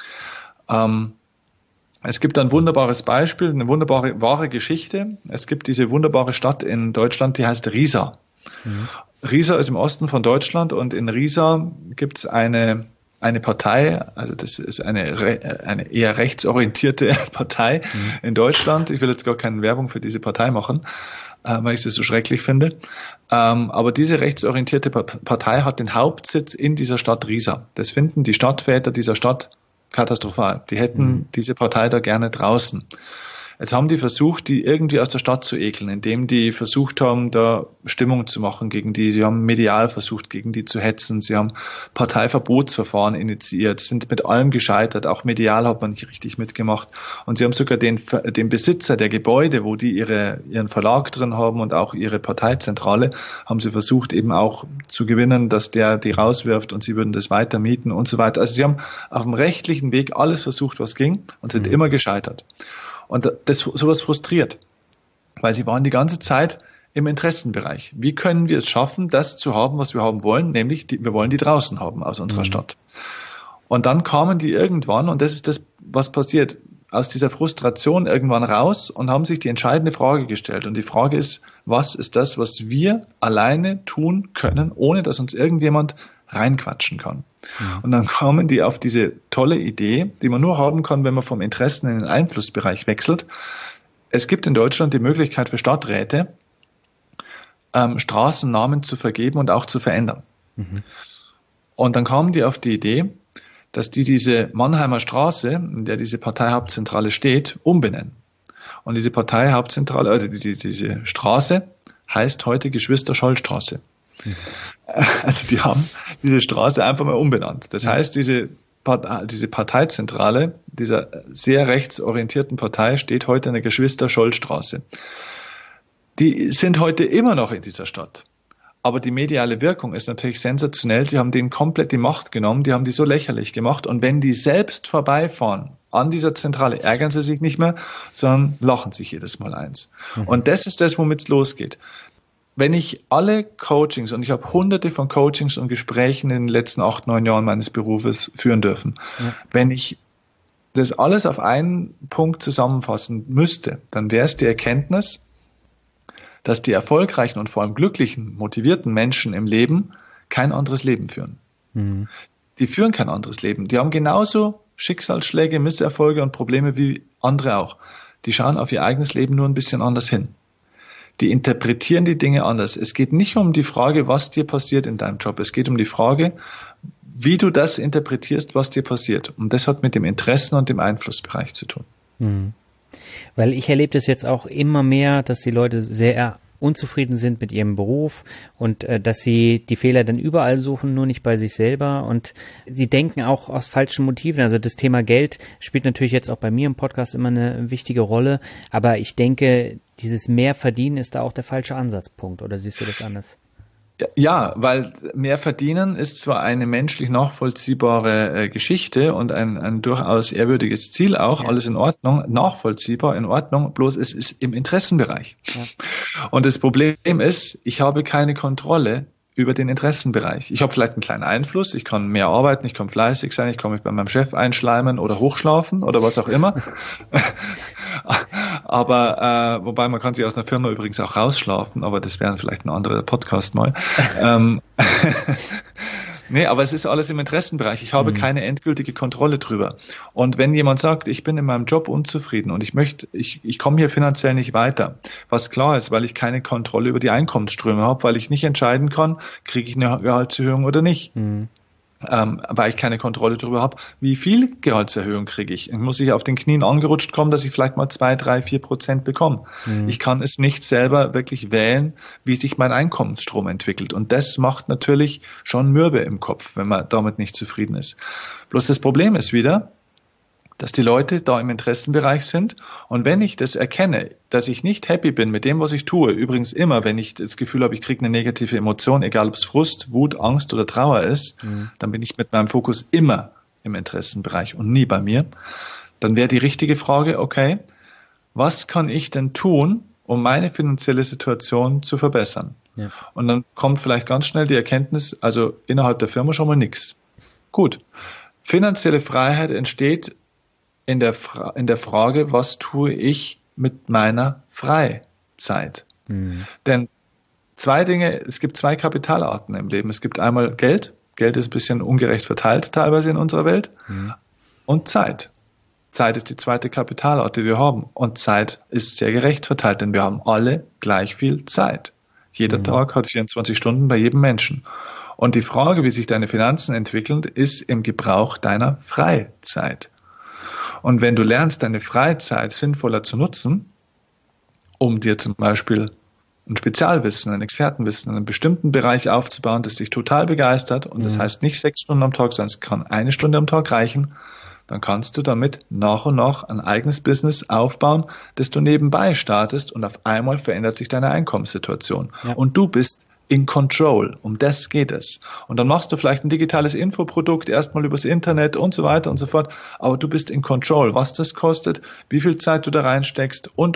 [SPEAKER 3] Es gibt ein wunderbares Beispiel, eine wunderbare, wahre Geschichte. Es gibt diese wunderbare Stadt in Deutschland, die heißt Riesa. Riesa ist im Osten von Deutschland und in Riesa gibt es eine Partei, also das ist eine eher rechtsorientierte Partei in Deutschland. Ich will jetzt gar keine Werbung für diese Partei machen, weil ich das so schrecklich finde. Aber diese rechtsorientierte Partei hat den Hauptsitz in dieser Stadt Riesa. Das finden die Stadtväter dieser Stadt katastrophal. Die hätten diese Partei da gerne draußen. Jetzt haben die versucht, die irgendwie aus der Stadt zu ekeln, indem die versucht haben, da Stimmung zu machen gegen die. Sie haben medial versucht, gegen die zu hetzen. Sie haben Parteiverbotsverfahren initiiert, sind mit allem gescheitert. Auch medial hat man nicht richtig mitgemacht. Und sie haben sogar den Besitzer der Gebäude, wo die ihren Verlag drin haben und auch ihre Parteizentrale, haben sie versucht eben auch zu gewinnen, dass der die rauswirft und sie würden das weiter mieten und so weiter. Also sie haben auf dem rechtlichen Weg alles versucht, was ging und sind immer gescheitert. Und sowas frustriert, weil sie waren die ganze Zeit im Interessenbereich. Wie können wir es schaffen, das zu haben, was wir haben wollen, nämlich wir wollen die draußen haben aus unserer Stadt. Und dann kamen die irgendwann, und das ist das, was passiert, aus dieser Frustration irgendwann raus und haben sich die entscheidende Frage gestellt. Und die Frage ist, was ist das, was wir alleine tun können, ohne dass uns irgendjemand reinquatschen kann? Und dann kamen die auf diese tolle Idee, die man nur haben kann, wenn man vom Interessen in den Einflussbereich wechselt. Es gibt in Deutschland die Möglichkeit für Stadträte, Straßennamen zu vergeben und auch zu verändern. Und dann kamen die auf die Idee, dass die diese Mannheimer Straße, in der diese Parteihauptzentrale steht, umbenennen. Und diese Parteihauptzentrale, diese Straße heißt heute Geschwister-Scholl-Straße. Also die haben diese Straße einfach mal umbenannt. Das heißt, diese Parteizentrale dieser sehr rechtsorientierten Partei steht heute in der Geschwister-Scholl-Straße. Die sind heute immer noch in dieser Stadt. Aber die mediale Wirkung ist natürlich sensationell. Die haben denen komplett die Macht genommen. Die haben die so lächerlich gemacht. Und wenn die selbst vorbeifahren an dieser Zentrale, ärgern sie sich nicht mehr, sondern lachen sich jedes Mal eins. Und das ist das, womit es losgeht. Wenn ich alle Coachings, und ich habe hunderte von Coachings und Gesprächen in den letzten 8, 9 Jahren meines Berufes führen dürfen, wenn ich das alles auf einen Punkt zusammenfassen müsste, dann wäre es die Erkenntnis, dass die erfolgreichen und vor allem glücklichen, motivierten Menschen im Leben kein anderes Leben führen. Die führen kein anderes Leben. Die haben genauso Schicksalsschläge, Misserfolge und Probleme wie andere auch. Die schauen auf ihr eigenes Leben nur ein bisschen anders hin. Die interpretieren die Dinge anders. Es geht nicht um die Frage, was dir passiert in deinem Job. Es geht um die Frage, wie du das interpretierst, was dir passiert. Und das hat mit dem Interessen und dem Einflussbereich zu tun.
[SPEAKER 2] Weil ich erlebe das jetzt auch immer mehr, dass die Leute sehr unzufrieden sind mit ihrem Beruf und dass sie die Fehler dann überall suchen, nur nicht bei sich selber, und sie denken auch aus falschen Motiven. Also das Thema Geld spielt natürlich jetzt auch bei mir im Podcast immer eine wichtige Rolle, aber ich denke, dieses Mehrverdienen ist da auch der falsche Ansatzpunkt, oder siehst du das anders?
[SPEAKER 3] Ja, weil mehr verdienen ist zwar eine menschlich nachvollziehbare Geschichte und ein durchaus ehrwürdiges Ziel auch, alles in Ordnung, nachvollziehbar, in Ordnung, bloß es ist im Interessenbereich. Und das Problem ist, ich habe keine Kontrolle über den Interessenbereich. Ich habe vielleicht einen kleinen Einfluss, ich kann mehr arbeiten, ich kann fleißig sein, ich kann mich bei meinem Chef einschleimen oder hochschlafen oder was auch immer. Aber wobei man kann sich aus einer Firma übrigens auch rausschlafen, aber das wäre vielleicht ein anderer Podcast mal. Nee, aber es ist alles im Interessenbereich. Ich habe keine endgültige Kontrolle drüber. Und wenn jemand sagt, ich bin in meinem Job unzufrieden und ich komme hier finanziell nicht weiter, was klar ist, weil ich keine Kontrolle über die Einkommensströme habe, weil ich nicht entscheiden kann, kriege ich eine Gehaltserhöhung oder nicht. Weil ich keine Kontrolle darüber habe, wie viel Gehaltserhöhung kriege ich. Dann muss ich auf den Knien angerutscht kommen, dass ich vielleicht mal 2, 3, 4% bekomme. Ich kann es nicht selber wirklich wählen, wie sich mein Einkommensstrom entwickelt. Und das macht natürlich schon mürbe im Kopf, wenn man damit nicht zufrieden ist. Bloß das Problem ist wieder, dass die Leute da im Interessenbereich sind. Und wenn ich das erkenne, dass ich nicht happy bin mit dem, was ich tue, übrigens immer, wenn ich das Gefühl habe, ich kriege eine negative Emotion, egal ob es Frust, Wut, Angst oder Trauer ist, dann bin ich mit meinem Fokus immer im Interessenbereich und nie bei mir. Dann wäre die richtige Frage, okay, was kann ich denn tun, um meine finanzielle Situation zu verbessern?
[SPEAKER 2] Ja.
[SPEAKER 3] Und dann kommt vielleicht ganz schnell die Erkenntnis, also innerhalb der Firma schon mal nichts. Gut. Finanzielle Freiheit entsteht in der Frage, was tue ich mit meiner Freizeit? Denn zwei Dinge, es gibt zwei Kapitalarten im Leben. Es gibt einmal Geld. Geld ist ein bisschen ungerecht verteilt teilweise in unserer Welt. Und Zeit. Zeit ist die zweite Kapitalart, die wir haben. Und Zeit ist sehr gerecht verteilt, denn wir haben alle gleich viel Zeit. Jeder Tag hat 24 Stunden bei jedem Menschen. Und die Frage, wie sich deine Finanzen entwickeln, ist im Gebrauch deiner Freizeit. Und wenn du lernst, deine Freizeit sinnvoller zu nutzen, um dir zum Beispiel ein Spezialwissen, ein Expertenwissen in einem bestimmten Bereich aufzubauen, das dich total begeistert, und das heißt nicht 6 Stunden am Tag, sondern es kann 1 Stunde am Tag reichen, dann kannst du damit nach und nach ein eigenes Business aufbauen, das du nebenbei startest, und auf einmal verändert sich deine Einkommenssituation. Ja. Und du bist in Control. Um das geht es. Und dann machst du vielleicht ein digitales Infoprodukt erstmal übers Internet und so weiter und so fort. Aber du bist in Control, was das kostet, wie viel Zeit du da reinsteckst und.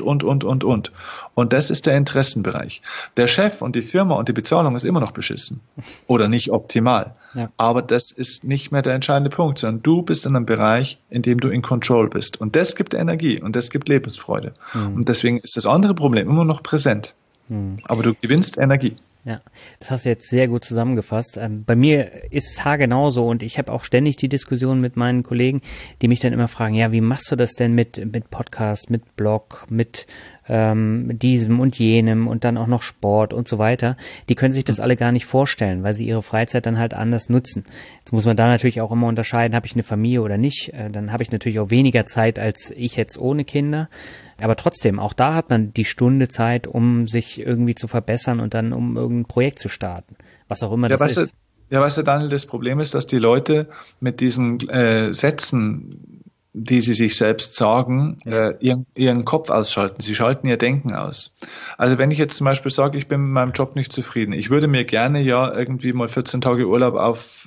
[SPEAKER 3] Und das ist der Interessenbereich. Der Chef und die Firma und die Bezahlung ist immer noch beschissen. Oder nicht optimal. Ja. Aber das ist nicht mehr der entscheidende Punkt, sondern du bist in einem Bereich, in dem du in Control bist. Und das gibt Energie und das gibt Lebensfreude. Und deswegen ist das andere Problem immer noch präsent. Aber du gewinnst Energie.
[SPEAKER 2] Ja, das hast du jetzt sehr gut zusammengefasst. Bei mir ist es haargenauso, und ich habe auch ständig die Diskussion mit meinen Kollegen, die mich dann immer fragen, ja, wie machst du das denn mit Podcast, mit Blog, mit diesem und jenem und dann auch noch Sport und so weiter. Die können sich das alle gar nicht vorstellen, weil sie ihre Freizeit dann halt anders nutzen. Jetzt muss man da natürlich auch immer unterscheiden, habe ich eine Familie oder nicht. Dann habe ich natürlich auch weniger Zeit als ich jetzt ohne Kinder. Aber trotzdem, auch da hat man die Stunde Zeit, um sich irgendwie zu verbessern und dann um irgendein Projekt zu starten. Was auch immer das ist.
[SPEAKER 3] Ja, weißt du, Daniel, das Problem ist, dass die Leute mit diesen Sätzen, die sie sich selbst sagen, ihren Kopf ausschalten. Sie schalten ihr Denken aus. Also wenn ich jetzt zum Beispiel sage, ich bin mit meinem Job nicht zufrieden, ich würde mir gerne ja irgendwie mal 14 Tage Urlaub auf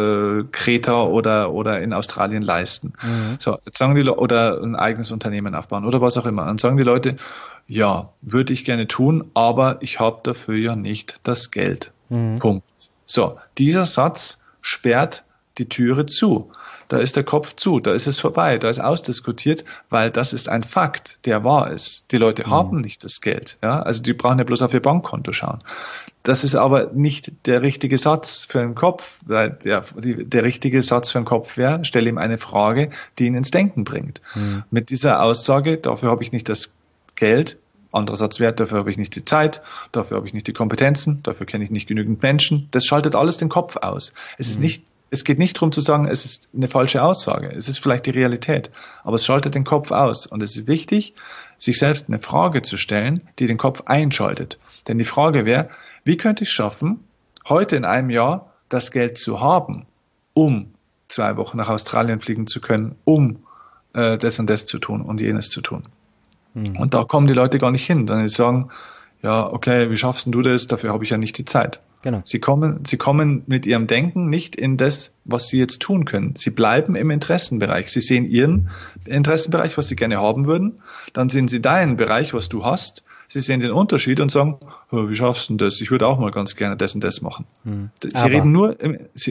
[SPEAKER 3] Kreta oder in Australien leisten. So, jetzt sagen die oder ein eigenes Unternehmen aufbauen oder was auch immer. Dann sagen die Leute, ja, würde ich gerne tun, aber ich habe dafür ja nicht das Geld. Punkt. So, dieser Satz sperrt die Türe zu. Da ist der Kopf zu, da ist es vorbei, da ist ausdiskutiert, weil das ist ein Fakt, der wahr ist. Die Leute haben nicht das Geld, ja, also die brauchen ja bloß auf ihr Bankkonto schauen. Das ist aber nicht der richtige Satz für den Kopf, weil der richtige Satz für den Kopf wäre, stelle ihm eine Frage, die ihn ins Denken bringt. Mit dieser Aussage, dafür habe ich nicht das Geld, anderer Satz wäre, dafür habe ich nicht die Zeit, dafür habe ich nicht die Kompetenzen, dafür kenne ich nicht genügend Menschen, das schaltet alles den Kopf aus. Es geht nicht darum zu sagen, es ist eine falsche Aussage. Es ist vielleicht die Realität, aber es schaltet den Kopf aus. Und es ist wichtig, sich selbst eine Frage zu stellen, die den Kopf einschaltet. Denn die Frage wäre, wie könnte ich es schaffen, heute in einem Jahr das Geld zu haben, um 2 Wochen nach Australien fliegen zu können, um das und das zu tun und jenes zu tun. Und da kommen die Leute gar nicht hin. Dann sagen, ja, okay, wie schaffst du das? Dafür habe ich ja nicht die Zeit. Genau. Sie kommen mit ihrem Denken nicht in das, was sie jetzt tun können. Sie bleiben im Interessenbereich. Sie sehen ihren Interessenbereich, was sie gerne haben würden. Dann sehen sie deinen Bereich, was du hast. Sie sehen den Unterschied und sagen, oh, wie schaffst du denn das? Ich würde auch mal ganz gerne das und das machen. Sie reden nur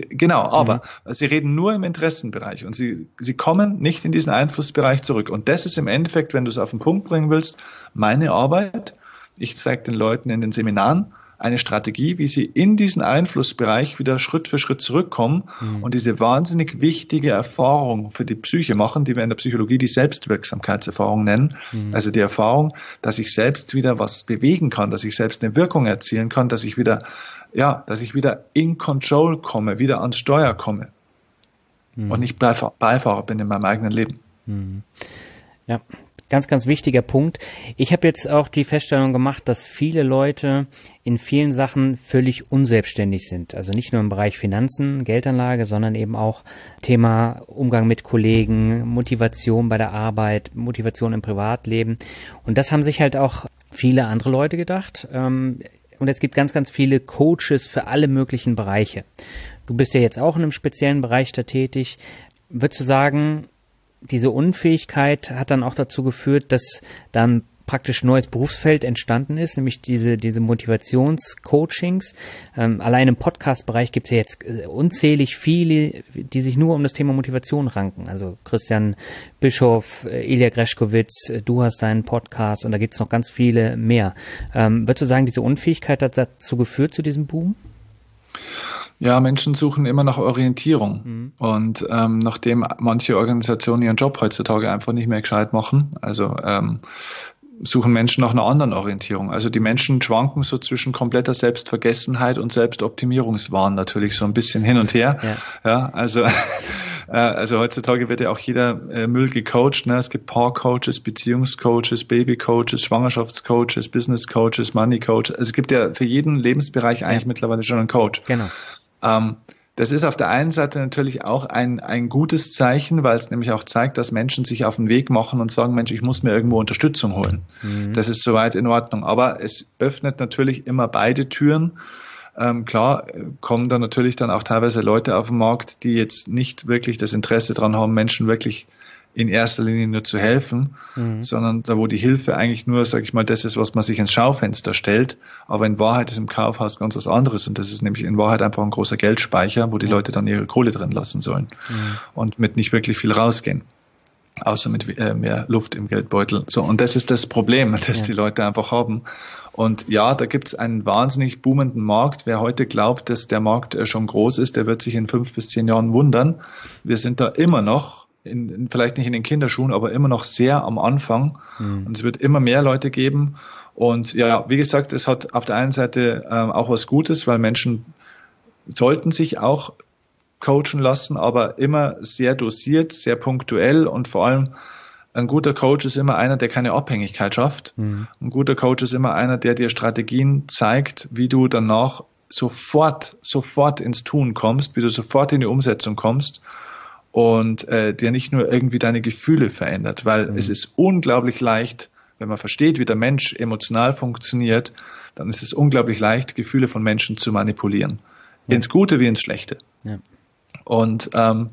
[SPEAKER 3] im Interessenbereich und sie kommen nicht in diesen Einflussbereich zurück. Und das ist im Endeffekt, wenn du es auf den Punkt bringen willst, meine Arbeit. Ich zeige den Leuten in den Seminaren eine Strategie, wie sie in diesen Einflussbereich wieder Schritt für Schritt zurückkommen und diese wahnsinnig wichtige Erfahrung für die Psyche machen, die wir in der Psychologie die Selbstwirksamkeitserfahrung nennen. Also die Erfahrung, dass ich selbst wieder was bewegen kann, dass ich selbst eine Wirkung erzielen kann, dass ich wieder in Control komme, wieder ans Steuer komme und nicht Beifahrer bin in meinem eigenen Leben.
[SPEAKER 2] Ja. Ganz, ganz wichtiger Punkt. Ich habe jetzt auch die Feststellung gemacht, dass viele Leute in vielen Sachen völlig unselbstständig sind. Also nicht nur im Bereich Finanzen, Geldanlage, sondern eben auch Thema Umgang mit Kollegen, Motivation bei der Arbeit, Motivation im Privatleben. Und das haben sich halt auch viele andere Leute gedacht. Und es gibt ganz, ganz viele Coaches für alle möglichen Bereiche. Du bist ja jetzt auch in einem speziellen Bereich da tätig. Würdest du sagen, diese Unfähigkeit hat dann auch dazu geführt, dass dann praktisch neues Berufsfeld entstanden ist, nämlich diese Motivationscoachings. Allein im Podcast-Bereich gibt es ja jetzt unzählig viele, die sich nur um das Thema Motivation ranken. Also Christian Bischoff, Ilya Greschkowitz, du hast deinen Podcast und da gibt es noch ganz viele mehr. Würdest du sagen, diese Unfähigkeit hat dazu geführt, zu diesem Boom?
[SPEAKER 3] Ja, Menschen suchen immer nach Orientierung. Und nachdem manche Organisationen ihren Job heutzutage einfach nicht mehr gescheit machen, also suchen Menschen nach einer anderen Orientierung. Also die Menschen schwanken so zwischen kompletter Selbstvergessenheit und Selbstoptimierungswahn natürlich so ein bisschen hin und her. Ja, also heutzutage wird ja auch jeder Müll gecoacht. Ne? Es gibt Paar-Coaches, Beziehungscoaches, Baby-Coaches, Schwangerschaftscoaches, Business-Coaches, Money-Coaches. Also es gibt ja für jeden Lebensbereich eigentlich mittlerweile schon einen Coach.
[SPEAKER 2] Genau.
[SPEAKER 3] Das ist auf der einen Seite natürlich auch ein gutes Zeichen, weil es nämlich auch zeigt, dass Menschen sich auf den Weg machen und sagen, Mensch, ich muss mir irgendwo Unterstützung holen. Das ist soweit in Ordnung. Aber es öffnet natürlich immer beide Türen. Klar kommen da natürlich dann auch teilweise Leute auf den Markt, die jetzt nicht wirklich das Interesse daran haben, Menschen wirklich in erster Linie nur zu helfen, sondern da, wo die Hilfe eigentlich nur, sag ich mal, das ist, was man sich ins Schaufenster stellt, aber in Wahrheit ist im Kaufhaus ganz was anderes und das ist nämlich in Wahrheit einfach ein großer Geldspeicher, wo die Leute dann ihre Kohle drin lassen sollen und mit nicht wirklich viel rausgehen, außer mit mehr Luft im Geldbeutel. So, und das ist das Problem, das die Leute einfach haben. Und ja, da gibt es einen wahnsinnig boomenden Markt. Wer heute glaubt, dass der Markt schon groß ist, der wird sich in 5 bis 10 Jahren wundern. Wir sind da immer noch vielleicht nicht in den Kinderschuhen, aber immer noch sehr am Anfang. Und es wird immer mehr Leute geben. Und ja, wie gesagt, es hat auf der einen Seite auch was Gutes, weil Menschen sollten sich auch coachen lassen, aber immer sehr dosiert, sehr punktuell und vor allem ein guter Coach ist immer einer, der keine Abhängigkeit schafft. Ein guter Coach ist immer einer, der dir Strategien zeigt, wie du danach sofort ins Tun kommst, wie du sofort in die Umsetzung kommst. Und dir nicht nur irgendwie deine Gefühle verändert, weil es ist unglaublich leicht, wenn man versteht, wie der Mensch emotional funktioniert, dann ist es unglaublich leicht, Gefühle von Menschen zu manipulieren. Ins Gute wie ins Schlechte. Ja. Und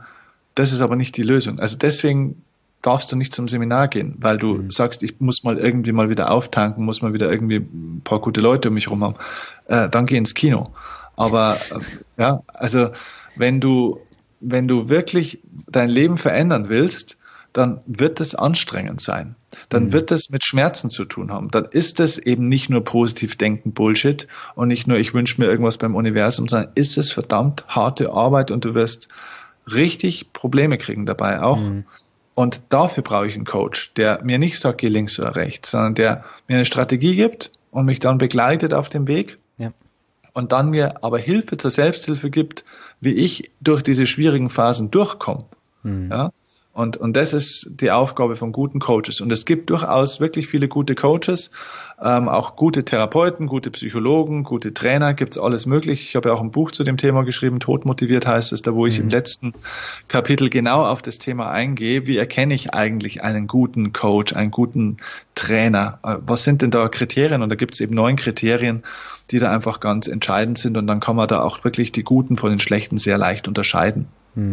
[SPEAKER 3] das ist aber nicht die Lösung. Also deswegen darfst du nicht zum Seminar gehen, weil du sagst, ich muss mal irgendwie mal wieder auftanken, muss mal wieder irgendwie ein paar gute Leute um mich herum haben. Dann geh ins Kino. Aber ja, also wenn du wirklich dein Leben verändern willst, dann wird es anstrengend sein. Dann wird es mit Schmerzen zu tun haben. Dann ist es eben nicht nur positiv denken Bullshit und nicht nur, ich wünsche mir irgendwas beim Universum, sondern ist es verdammt harte Arbeit und du wirst richtig Probleme kriegen dabei auch. Und dafür brauche ich einen Coach, der mir nicht sagt, geh links oder rechts, sondern der mir eine Strategie gibt und mich dann begleitet auf dem Weg. Ja. Und dann mir aber Hilfe zur Selbsthilfe gibt, wie ich durch diese schwierigen Phasen durchkomme. Ja? Und das ist die Aufgabe von guten Coaches. Und es gibt durchaus wirklich viele gute Coaches, auch gute Therapeuten, gute Psychologen, gute Trainer, gibt's alles möglich. Ich habe ja auch ein Buch zu dem Thema geschrieben, Todmotiviert heißt es, da wo ich im letzten Kapitel genau auf das Thema eingehe. Wie erkenne ich eigentlich einen guten Coach, einen guten Trainer? Was sind denn da Kriterien? Und da gibt's eben 9 Kriterien, die da einfach ganz entscheidend sind. Und dann kann man da auch wirklich die Guten von den Schlechten sehr leicht unterscheiden.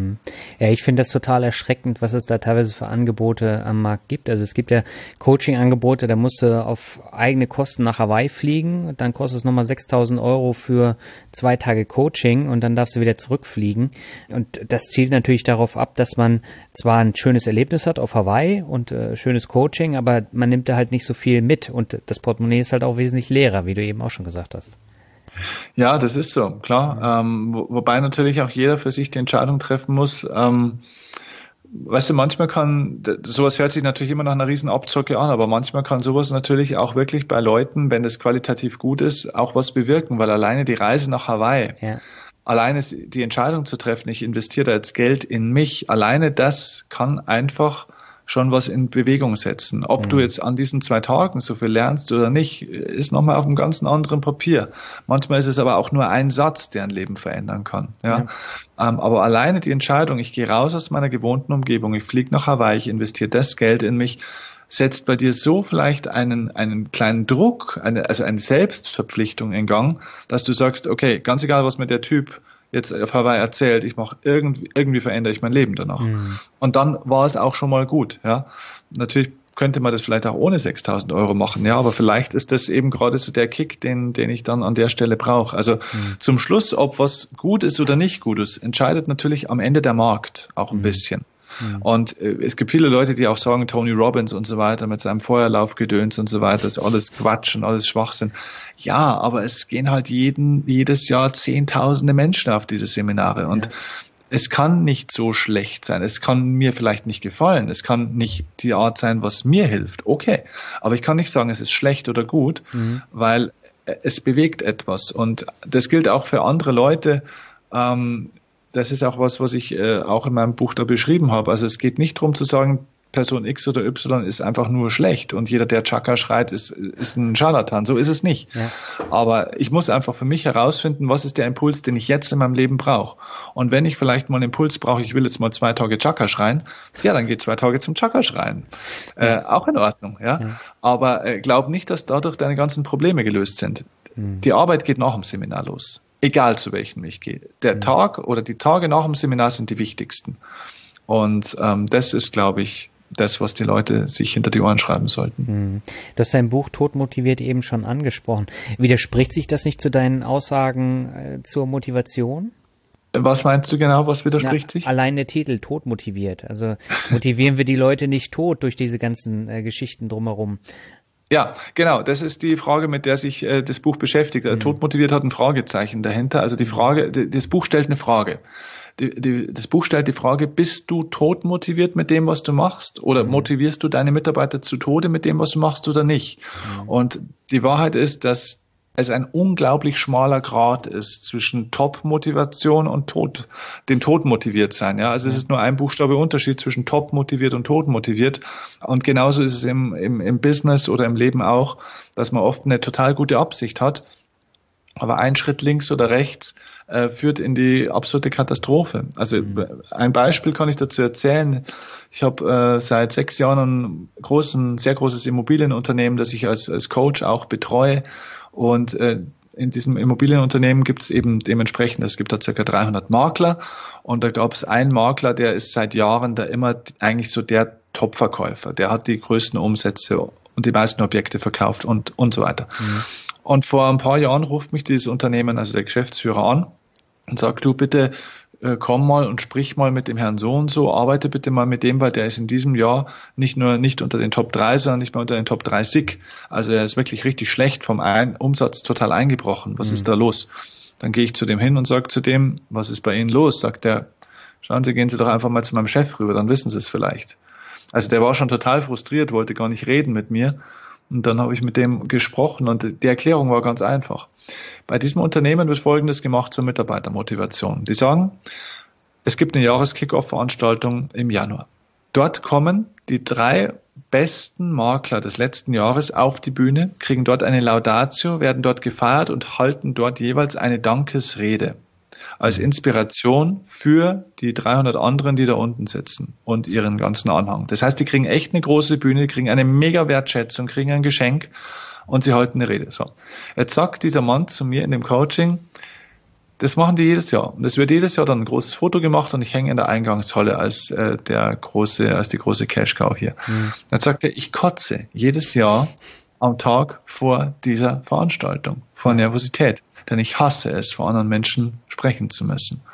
[SPEAKER 2] Ja, ich finde das total erschreckend, was es da teilweise für Angebote am Markt gibt. Also es gibt ja Coaching-Angebote, da musst du auf eigene Kosten nach Hawaii fliegen, dann kostet es nochmal 6.000 € für 2 Tage Coaching und dann darfst du wieder zurückfliegen. Und das zielt natürlich darauf ab, dass man zwar ein schönes Erlebnis hat auf Hawaii und schönes Coaching, aber man nimmt da halt nicht so viel mit und das Portemonnaie ist halt auch wesentlich leerer, wie du eben auch schon gesagt hast.
[SPEAKER 3] Ja, das ist so, klar. Wobei natürlich auch jeder für sich die Entscheidung treffen muss. Weißt du, manchmal kann, sowas hört sich natürlich immer nach einer riesen Abzocke an, aber manchmal kann sowas natürlich auch wirklich bei Leuten, wenn es qualitativ gut ist, auch was bewirken, weil alleine die Reise nach Hawaii, alleine die Entscheidung zu treffen, ich investiere da jetzt Geld in mich, alleine das kann einfach schon was in Bewegung setzen. Ob du jetzt an diesen 2 Tagen so viel lernst oder nicht, ist nochmal auf einem ganz anderen Papier. Manchmal ist es aber auch nur ein Satz, der ein Leben verändern kann. Ja? Aber alleine die Entscheidung, ich gehe raus aus meiner gewohnten Umgebung, ich fliege nach Hawaii, ich investiere das Geld in mich, setzt bei dir so vielleicht einen kleinen Druck, also eine Selbstverpflichtung in Gang, dass du sagst, okay, ganz egal, was mir der Typ jetzt auf Hawaii erzählt, ich mache irgendwie verändere ich mein Leben danach. Und dann war es auch schon mal gut. Ja, natürlich könnte man das vielleicht auch ohne 6.000 Euro machen, ja, aber vielleicht ist das eben gerade so der Kick, den ich dann an der Stelle brauche. Also zum Schluss, ob was gut ist oder nicht gut ist, entscheidet natürlich am Ende der Markt auch ein bisschen. Und es gibt viele Leute, die auch sagen, Tony Robbins und so weiter mit seinem Feuerlaufgedöns und so weiter, ist alles Quatsch und alles Schwachsinn. Ja, aber es gehen halt jedes Jahr Zehntausende Menschen auf diese Seminare und es kann nicht so schlecht sein. Es kann mir vielleicht nicht gefallen. Es kann nicht die Art sein, was mir hilft. Okay. Aber ich kann nicht sagen, es ist schlecht oder gut, weil es bewegt etwas. Und das gilt auch für andere Leute. Das ist auch was ich auch in meinem Buch da beschrieben habe. Also es geht nicht darum zu sagen, Person X oder Y ist einfach nur schlecht und jeder, der Chaka schreit, ist ein Scharlatan. So ist es nicht. Ja. Aber ich muss einfach für mich herausfinden, was ist der Impuls, den ich jetzt in meinem Leben brauche. Und wenn ich vielleicht mal einen Impuls brauche, ich will jetzt mal 2 Tage Chaka schreien, ja, dann geht 2 Tage zum Chaka schreien. Auch in Ordnung, ja. Aber glaub nicht, dass dadurch deine ganzen Probleme gelöst sind. Die Arbeit geht nach dem Seminar los. Egal zu welchem ich gehe. Der Tag oder die Tage nach dem Seminar sind die wichtigsten. Und das ist, glaube ich, das, was die Leute sich hinter die Ohren schreiben sollten.
[SPEAKER 2] Du hast dein Buch Tod motiviert eben schon angesprochen. Widerspricht sich das nicht zu deinen Aussagen zur Motivation?
[SPEAKER 3] Was meinst du genau, was widerspricht sich?
[SPEAKER 2] Allein der Titel, Tod motiviert. Also motivieren wir die Leute nicht tot durch diese ganzen Geschichten drumherum?
[SPEAKER 3] Ja, genau. Das ist die Frage, mit der sich das Buch beschäftigt. Tod motiviert hat ein Fragezeichen dahinter. Also die Frage, das Buch stellt eine Frage. Das Buch stellt die Frage, bist du tot motiviert mit dem, was du machst? Oder motivierst du deine Mitarbeiter zu Tode mit dem, was du machst oder nicht? Und die Wahrheit ist, dass es ein unglaublich schmaler Grat ist zwischen Top-Motivation und dem Tod motiviert sein. Ja, also es ist nur ein Buchstabe Unterschied zwischen Top motiviert und Tod motiviert. Und genauso ist es im Business oder im Leben auch, dass man oft eine total gute Absicht hat, aber ein Schritt links oder rechts führt in die absolute Katastrophe. Also ein Beispiel kann ich dazu erzählen. Ich habe seit 6 Jahren ein sehr großes Immobilienunternehmen, das ich als Coach auch betreue. Und in diesem Immobilienunternehmen gibt es eben dementsprechend, es gibt da ca. 300 Makler und da gab es einen Makler, der ist seit Jahren da immer eigentlich so der Top-Verkäufer. Der hat die größten Umsätze und die meisten Objekte verkauft und so weiter. Und vor ein paar Jahren ruft mich dieses Unternehmen, also der Geschäftsführer, an und sagt, du bitte komm mal und sprich mal mit dem Herrn so und so, arbeite bitte mal mit dem, weil der ist in diesem Jahr nicht unter den Top 3, sondern nicht mehr unter den Top 3 SIG. Also er ist wirklich richtig schlecht vom Umsatz total eingebrochen. Was ist da los? Dann gehe ich zu dem hin und sage zu dem, was ist bei Ihnen los? Sagt der, schauen Sie, gehen Sie doch einfach mal zu meinem Chef rüber, dann wissen Sie es vielleicht. Also der war schon total frustriert, wollte gar nicht reden mit mir. Und dann habe ich mit dem gesprochen und die Erklärung war ganz einfach. Bei diesem Unternehmen wird Folgendes gemacht zur Mitarbeitermotivation. Die sagen, es gibt eine Jahres-Kick-Off-Veranstaltung im Januar. Dort kommen die 3 besten Makler des letzten Jahres auf die Bühne, kriegen dort eine Laudatio, werden dort gefeiert und halten dort jeweils eine Dankesrede als Inspiration für die 300 anderen, die da unten sitzen und ihren ganzen Anhang. Das heißt, die kriegen echt eine große Bühne, die kriegen eine mega Wertschätzung, kriegen ein Geschenk und sie halten eine Rede. So. Jetzt sagt dieser Mann zu mir in dem Coaching, das machen die jedes Jahr. Und es wird jedes Jahr dann ein großes Foto gemacht und ich hänge in der Eingangshalle als die große Cash-Cow hier. Dann sagt er, ich kotze jedes Jahr am Tag vor dieser Veranstaltung, vor Nervosität. Denn ich hasse es, vor anderen Menschen sprechen zu müssen.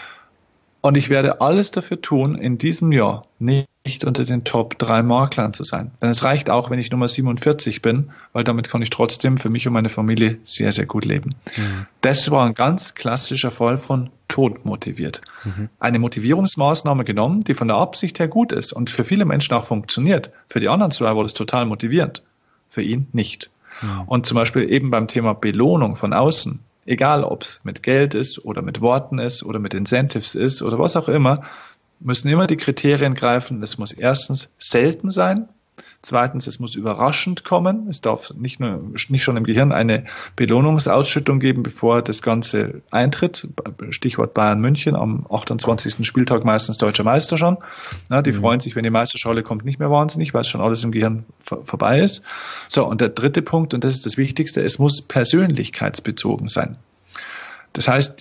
[SPEAKER 3] Und ich werde alles dafür tun, in diesem Jahr nicht unter den Top 3 Maklern zu sein. Denn es reicht auch, wenn ich Nummer 47 bin, weil damit kann ich trotzdem für mich und meine Familie sehr, sehr gut leben. Das war ein ganz klassischer Fall von Tod motiviert. Eine Motivierungsmaßnahme genommen, die von der Absicht her gut ist und für viele Menschen auch funktioniert. Für die anderen 2 war das total motivierend. Für ihn nicht. Und zum Beispiel eben beim Thema Belohnung von außen, egal ob es mit Geld ist oder mit Worten ist oder mit Incentives ist oder was auch immer, müssen immer die Kriterien greifen. Es muss erstens selten sein, zweitens, es muss überraschend kommen. Es darf nicht schon im Gehirn eine Belohnungsausschüttung geben, bevor das Ganze eintritt. Stichwort Bayern München, am 28. Spieltag meistens Deutscher Meister schon. Ja, die freuen sich, wenn die Meisterschale kommt, nicht mehr wahnsinnig, weil es schon alles im Gehirn vorbei ist. So, und der dritte Punkt, und das ist das Wichtigste, es muss persönlichkeitsbezogen sein. Das heißt,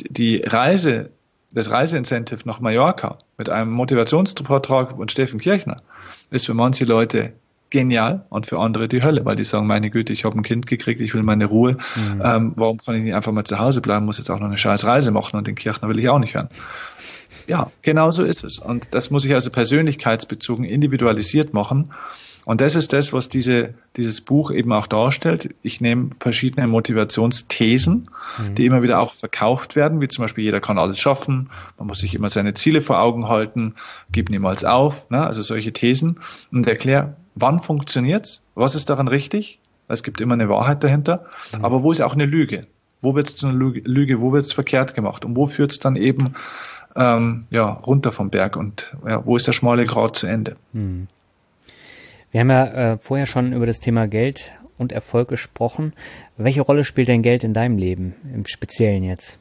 [SPEAKER 3] das Reiseincentive nach Mallorca mit einem Motivationsvortrag von Steffen Kirchner ist für manche Leute genial und für andere die Hölle, weil die sagen, meine Güte, ich habe ein Kind gekriegt, ich will meine Ruhe, warum kann ich nicht einfach mal zu Hause bleiben, muss jetzt auch noch eine scheiß Reise machen und den Kirchner will ich auch nicht hören. Ja, genau so ist es. Und das muss ich also persönlichkeitsbezogen, individualisiert machen. Und das ist das, was dieses Buch eben auch darstellt. Ich nehme verschiedene Motivationsthesen, die immer wieder auch verkauft werden, wie zum Beispiel jeder kann alles schaffen, man muss sich immer seine Ziele vor Augen halten, gib niemals auf, ne? Also solche Thesen, und erkläre, wann funktioniert's, was ist daran richtig, es gibt immer eine Wahrheit dahinter, aber wo ist auch eine Lüge? Wo wird's zu einer Lüge, wo wird's verkehrt gemacht und wo führt's dann eben runter vom Berg und wo ist der schmale Grat zu Ende?
[SPEAKER 2] Wir haben ja vorher schon über das Thema Geld und Erfolg gesprochen. Welche Rolle spielt denn Geld in deinem Leben, im Speziellen jetzt?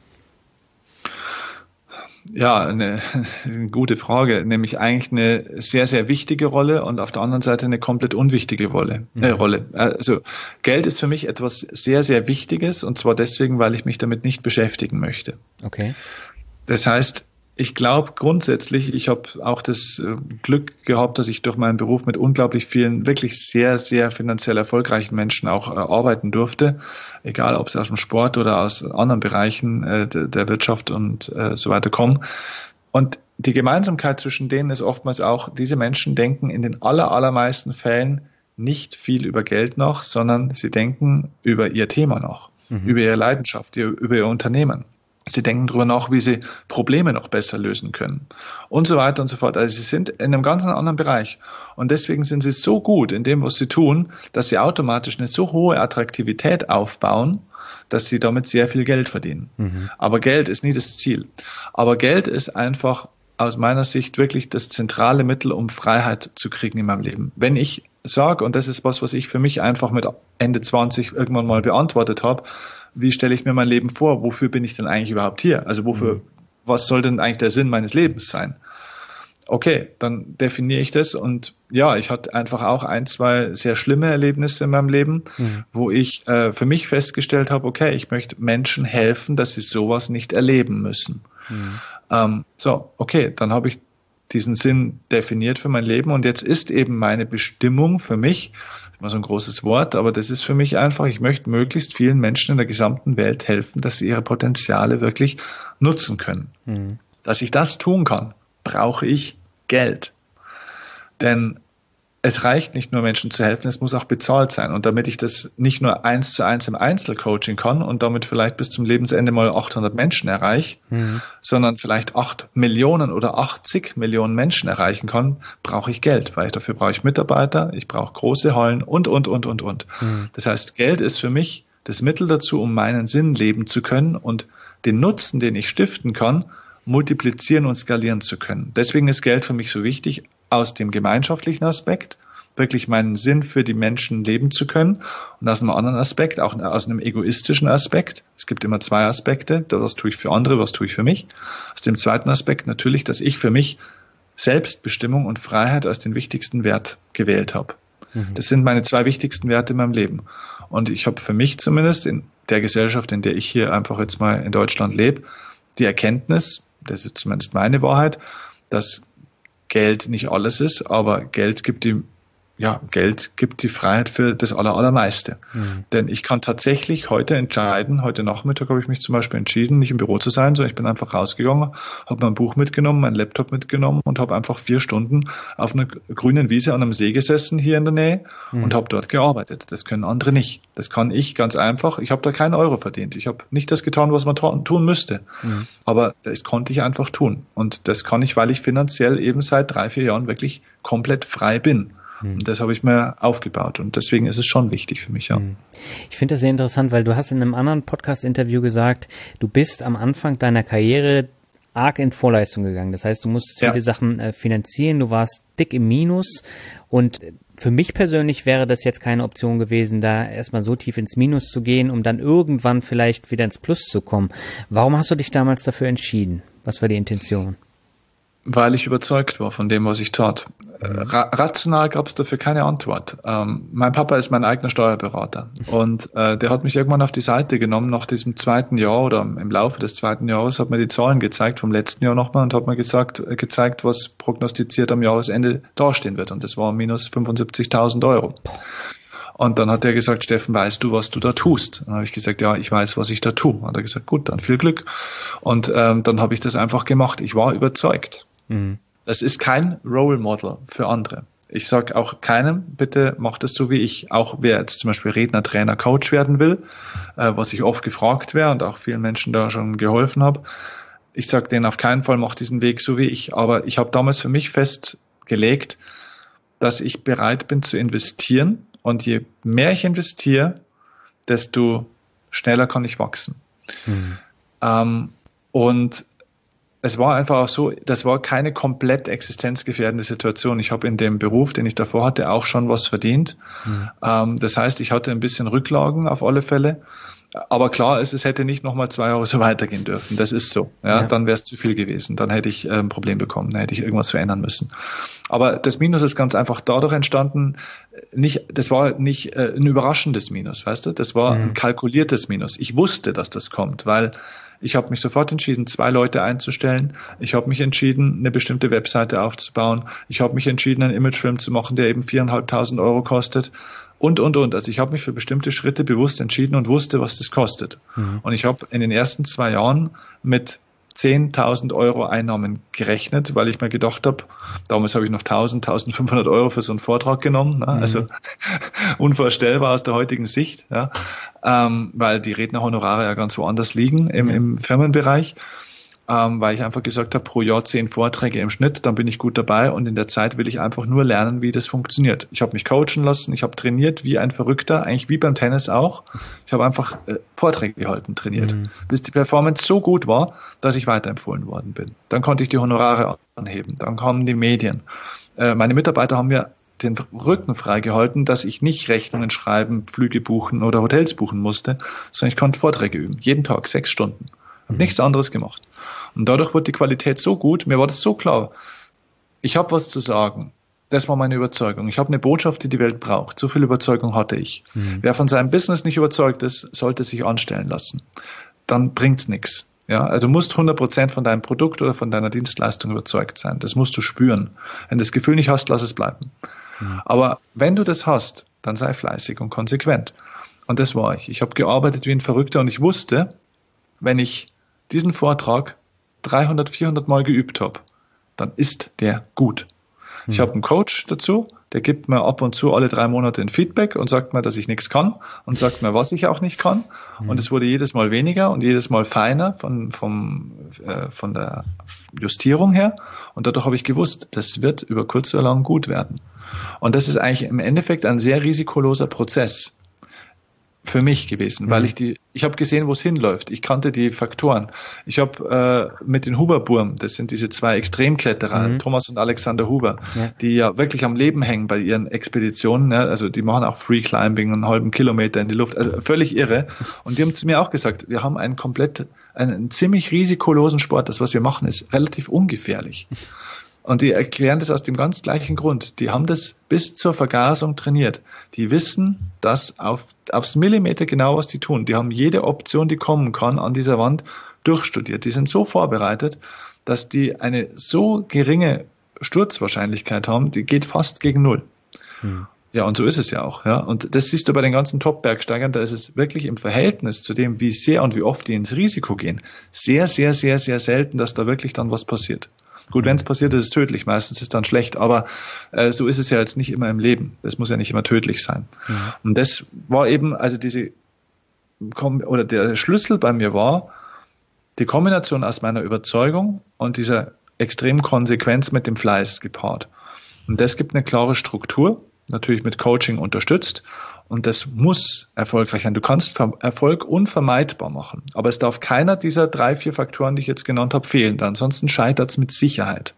[SPEAKER 3] Ja, eine gute Frage, nämlich eigentlich eine sehr, sehr wichtige Rolle und auf der anderen Seite eine komplett unwichtige Rolle. Also Geld ist für mich etwas sehr, sehr Wichtiges und zwar deswegen, weil ich mich damit nicht beschäftigen möchte.
[SPEAKER 2] Okay.
[SPEAKER 3] Das heißt, ich glaube grundsätzlich, ich habe auch das Glück gehabt, dass ich durch meinen Beruf mit unglaublich vielen, wirklich sehr, sehr finanziell erfolgreichen Menschen auch arbeiten durfte. Egal, ob sie aus dem Sport oder aus anderen Bereichen der Wirtschaft und so weiter kommen. Und die Gemeinsamkeit zwischen denen ist oftmals auch, diese Menschen denken in den allermeisten Fällen nicht viel über Geld nach, sondern sie denken über ihr Thema nach, über ihre Leidenschaft, über ihr Unternehmen. Sie denken darüber nach, wie sie Probleme noch besser lösen können und so weiter und so fort. Also sie sind in einem ganz anderen Bereich und deswegen sind sie so gut in dem, was sie tun, dass sie automatisch eine so hohe Attraktivität aufbauen, dass sie damit sehr viel Geld verdienen. Aber Geld ist nie das Ziel. Aber Geld ist einfach aus meiner Sicht wirklich das zentrale Mittel, um Freiheit zu kriegen in meinem Leben. Wenn ich sage, und das ist was ich für mich einfach mit Ende 20 irgendwann mal beantwortet habe, wie stelle ich mir mein Leben vor? Wofür bin ich denn eigentlich überhaupt hier? Also was soll denn eigentlich der Sinn meines Lebens sein? Okay, dann definiere ich das und ja, ich hatte einfach auch 1, 2 sehr schlimme Erlebnisse in meinem Leben, wo ich für mich festgestellt habe, okay, ich möchte Menschen helfen, dass sie sowas nicht erleben müssen. Okay, dann habe ich diesen Sinn definiert für mein Leben und jetzt ist eben meine Bestimmung für mich, immer so ein großes Wort, aber das ist für mich einfach, ich möchte möglichst vielen Menschen in der gesamten Welt helfen, dass sie ihre Potenziale wirklich nutzen können. Dass ich das tun kann, brauche ich Geld. Denn es reicht nicht nur Menschen zu helfen, es muss auch bezahlt sein. Und damit ich das nicht nur 1:1 im Einzelcoaching kann und damit vielleicht bis zum Lebensende mal 800 Menschen erreiche, sondern vielleicht 8 Millionen oder 80 Millionen Menschen erreichen kann, brauche ich Geld, weil dafür brauche ich Mitarbeiter, ich brauche große Hallen und. Das heißt, Geld ist für mich das Mittel dazu, um meinen Sinn leben zu können und den Nutzen, den ich stiften kann, multiplizieren und skalieren zu können. Deswegen ist Geld für mich so wichtig, aus dem gemeinschaftlichen Aspekt, wirklich meinen Sinn für die Menschen leben zu können und aus einem anderen Aspekt, auch aus einem egoistischen Aspekt. Es gibt immer 2 Aspekte, was tue ich für andere, was tue ich für mich. Aus dem zweiten Aspekt natürlich, dass ich für mich Selbstbestimmung und Freiheit als den wichtigsten Wert gewählt habe. Das sind meine 2 wichtigsten Werte in meinem Leben. Und ich habe für mich zumindest in der Gesellschaft, in der ich hier einfach jetzt mal in Deutschland lebe, die Erkenntnis, das ist zumindest meine Wahrheit, dass Geld nicht alles ist, aber Geld gibt die Freiheit für das Allermeiste. Denn ich kann tatsächlich heute entscheiden, heute Nachmittag habe ich mich zum Beispiel entschieden, nicht im Büro zu sein, sondern ich bin einfach rausgegangen, habe mein Buch mitgenommen, meinen Laptop mitgenommen und habe einfach 4 Stunden auf einer grünen Wiese an einem See gesessen hier in der Nähe und habe dort gearbeitet. Das können andere nicht. Das kann ich ganz einfach. Ich habe da keinen Euro verdient. Ich habe nicht das getan, was man tun müsste. Aber das konnte ich einfach tun. Und das kann ich, weil ich finanziell eben seit 3, 4 Jahren wirklich komplett frei bin. Und das habe ich mir aufgebaut und deswegen ist es schon wichtig für mich, ja.
[SPEAKER 2] Ich finde das sehr interessant, weil du hast in einem anderen Podcast-Interview gesagt, du bist am Anfang deiner Karriere arg in Vorleistung gegangen. Das heißt, du musstest viele Sachen finanzieren, du warst dick im Minus und für mich persönlich wäre das jetzt keine Option gewesen, da erstmal so tief ins Minus zu gehen, um dann irgendwann vielleicht wieder ins Plus zu kommen. Warum hast du dich damals dafür entschieden? Was war die Intention?
[SPEAKER 3] Weil ich überzeugt war von dem, was ich tat. Rational gab es dafür keine Antwort. Mein Papa ist mein eigener Steuerberater und der hat mich irgendwann auf die Seite genommen nach diesem zweiten Jahr oder im Laufe des zweiten Jahres, hat mir die Zahlen gezeigt vom letzten Jahr nochmal und hat mir gezeigt, was prognostiziert am Jahresende dastehen wird. Und das war minus 75.000 Euro. Und dann hat er gesagt, Steffen, weißt du, was du da tust? Dann habe ich gesagt, ja, ich weiß, was ich da tue. Und er hat gesagt, gut, dann viel Glück. Und dann habe ich das einfach gemacht. Ich war überzeugt. Mhm. Das ist kein Role Model für andere. Ich sage auch keinem, bitte mach das so wie ich. Auch wer jetzt zum Beispiel Redner, Trainer, Coach werden will, was ich oft gefragt wäre und auch vielen Menschen da schon geholfen habe. Ich sage denen auf keinen Fall, mach diesen Weg so wie ich. Aber ich habe damals für mich festgelegt, dass ich bereit bin zu investieren. Und je mehr ich investiere, desto schneller kann ich wachsen. Mhm. Und es war einfach auch so, das war keine komplett existenzgefährdende Situation. Ich habe in dem Beruf, den ich davor hatte, auch schon was verdient. Mhm. Das heißt, ich hatte ein bisschen Rücklagen auf alle Fälle. Aber klar ist, es hätte nicht nochmal 2 Jahre so weitergehen dürfen. Das ist so. Ja. Dann wäre es zu viel gewesen. Dann hätte ich ein Problem bekommen. Dann hätte ich irgendwas verändern müssen. Aber das Minus ist ganz einfach dadurch entstanden, das war nicht ein überraschendes Minus, weißt du? Das war ein kalkuliertes Minus. Ich wusste, dass das kommt, weil ich habe mich sofort entschieden, 2 Leute einzustellen. Ich habe mich entschieden, eine bestimmte Webseite aufzubauen. Ich habe mich entschieden, einen Imagefilm zu machen, der eben 4.500 Euro kostet. Und. Also ich habe mich für bestimmte Schritte bewusst entschieden und wusste, was das kostet. Mhm. Und ich habe in den ersten 2 Jahren mit 10.000 Euro Einnahmen gerechnet, weil ich mir gedacht habe, damals habe ich noch 1.500 Euro für so einen Vortrag genommen, ne? Also unvorstellbar aus der heutigen Sicht, ja? Weil die Rednerhonorare ja ganz woanders liegen im Firmenbereich. Weil ich einfach gesagt habe, pro Jahr 10 Vorträge im Schnitt, dann bin ich gut dabei und in der Zeit will ich einfach nur lernen, wie das funktioniert. Ich habe mich coachen lassen, ich habe trainiert wie ein Verrückter, eigentlich wie beim Tennis auch. Ich habe einfach Vorträge gehalten, trainiert, bis die Performance so gut war, dass ich weiterempfohlen worden bin. Dann konnte ich die Honorare anheben, dann kamen die Medien. Meine Mitarbeiter haben mir den Rücken freigehalten, dass ich nicht Rechnungen schreiben, Flüge buchen oder Hotels buchen musste, sondern ich konnte Vorträge üben, jeden Tag 6 Stunden. Habe nichts anderes gemacht. Und dadurch wurde die Qualität so gut, mir war das so klar. Ich habe was zu sagen. Das war meine Überzeugung. Ich habe eine Botschaft, die die Welt braucht. So viel Überzeugung hatte ich. Wer von seinem Business nicht überzeugt ist, sollte sich anstellen lassen. Dann bringt's nichts. Ja, also du musst 100% von deinem Produkt oder von deiner Dienstleistung überzeugt sein. Das musst du spüren. Wenn du das Gefühl nicht hast, lass es bleiben. Aber wenn du das hast, dann sei fleißig und konsequent. Und das war ich. Ich habe gearbeitet wie ein Verrückter und ich wusste, wenn ich diesen Vortrag 300, 400 Mal geübt habe, dann ist der gut. Ich habe einen Coach dazu, der gibt mir ab und zu alle 3 Monate ein Feedback und sagt mir, dass ich nichts kann und sagt mir, was ich auch nicht kann. Und es wurde jedes Mal weniger und jedes Mal feiner von der Justierung her. Und dadurch habe ich gewusst, das wird über kurz oder lang gut werden. Und das ist eigentlich im Endeffekt ein sehr risikoloser Prozess für mich gewesen, weil ich habe gesehen, wo es hinläuft. Ich kannte die Faktoren. Ich habe mit den Huber-Burm, das sind diese 2 Extremkletterer, Thomas und Alexander Huber, die ja wirklich am Leben hängen bei ihren Expeditionen. Ne? Also die machen auch Free Climbing, einen halben Kilometer in die Luft, also völlig irre. Und die haben zu mir auch gesagt, wir haben einen ziemlich risikolosen Sport. Das, was wir machen, ist relativ ungefährlich. Und die erklären das aus dem ganz gleichen Grund. Die haben das bis zur Vergasung trainiert. Die wissen das aufs Millimeter genau, was die tun. Die haben jede Option, die kommen kann, an dieser Wand durchstudiert. Die sind so vorbereitet, dass die eine so geringe Sturzwahrscheinlichkeit haben, die geht fast gegen 0. Ja, und so ist es ja auch. Ja. Und das siehst du bei den ganzen Top-Bergsteigern, da ist es wirklich im Verhältnis zu dem, wie sehr und wie oft die ins Risiko gehen, sehr, sehr, sehr, sehr selten, dass da wirklich dann was passiert. Gut, wenn es passiert, ist es tödlich. Meistens ist es dann schlecht, aber so ist es ja jetzt nicht immer im Leben. Das muss ja nicht immer tödlich sein. Und das war eben, also der Schlüssel bei mir war die Kombination aus meiner Überzeugung und dieser extremen Konsequenz mit dem Fleiß gepaart. Und das gibt eine klare Struktur, natürlich mit Coaching unterstützt. Und das muss erfolgreich sein. Du kannst Erfolg unvermeidbar machen. Aber es darf keiner dieser 3, 4 Faktoren, die ich jetzt genannt habe, fehlen. Ansonsten scheitert es mit Sicherheit.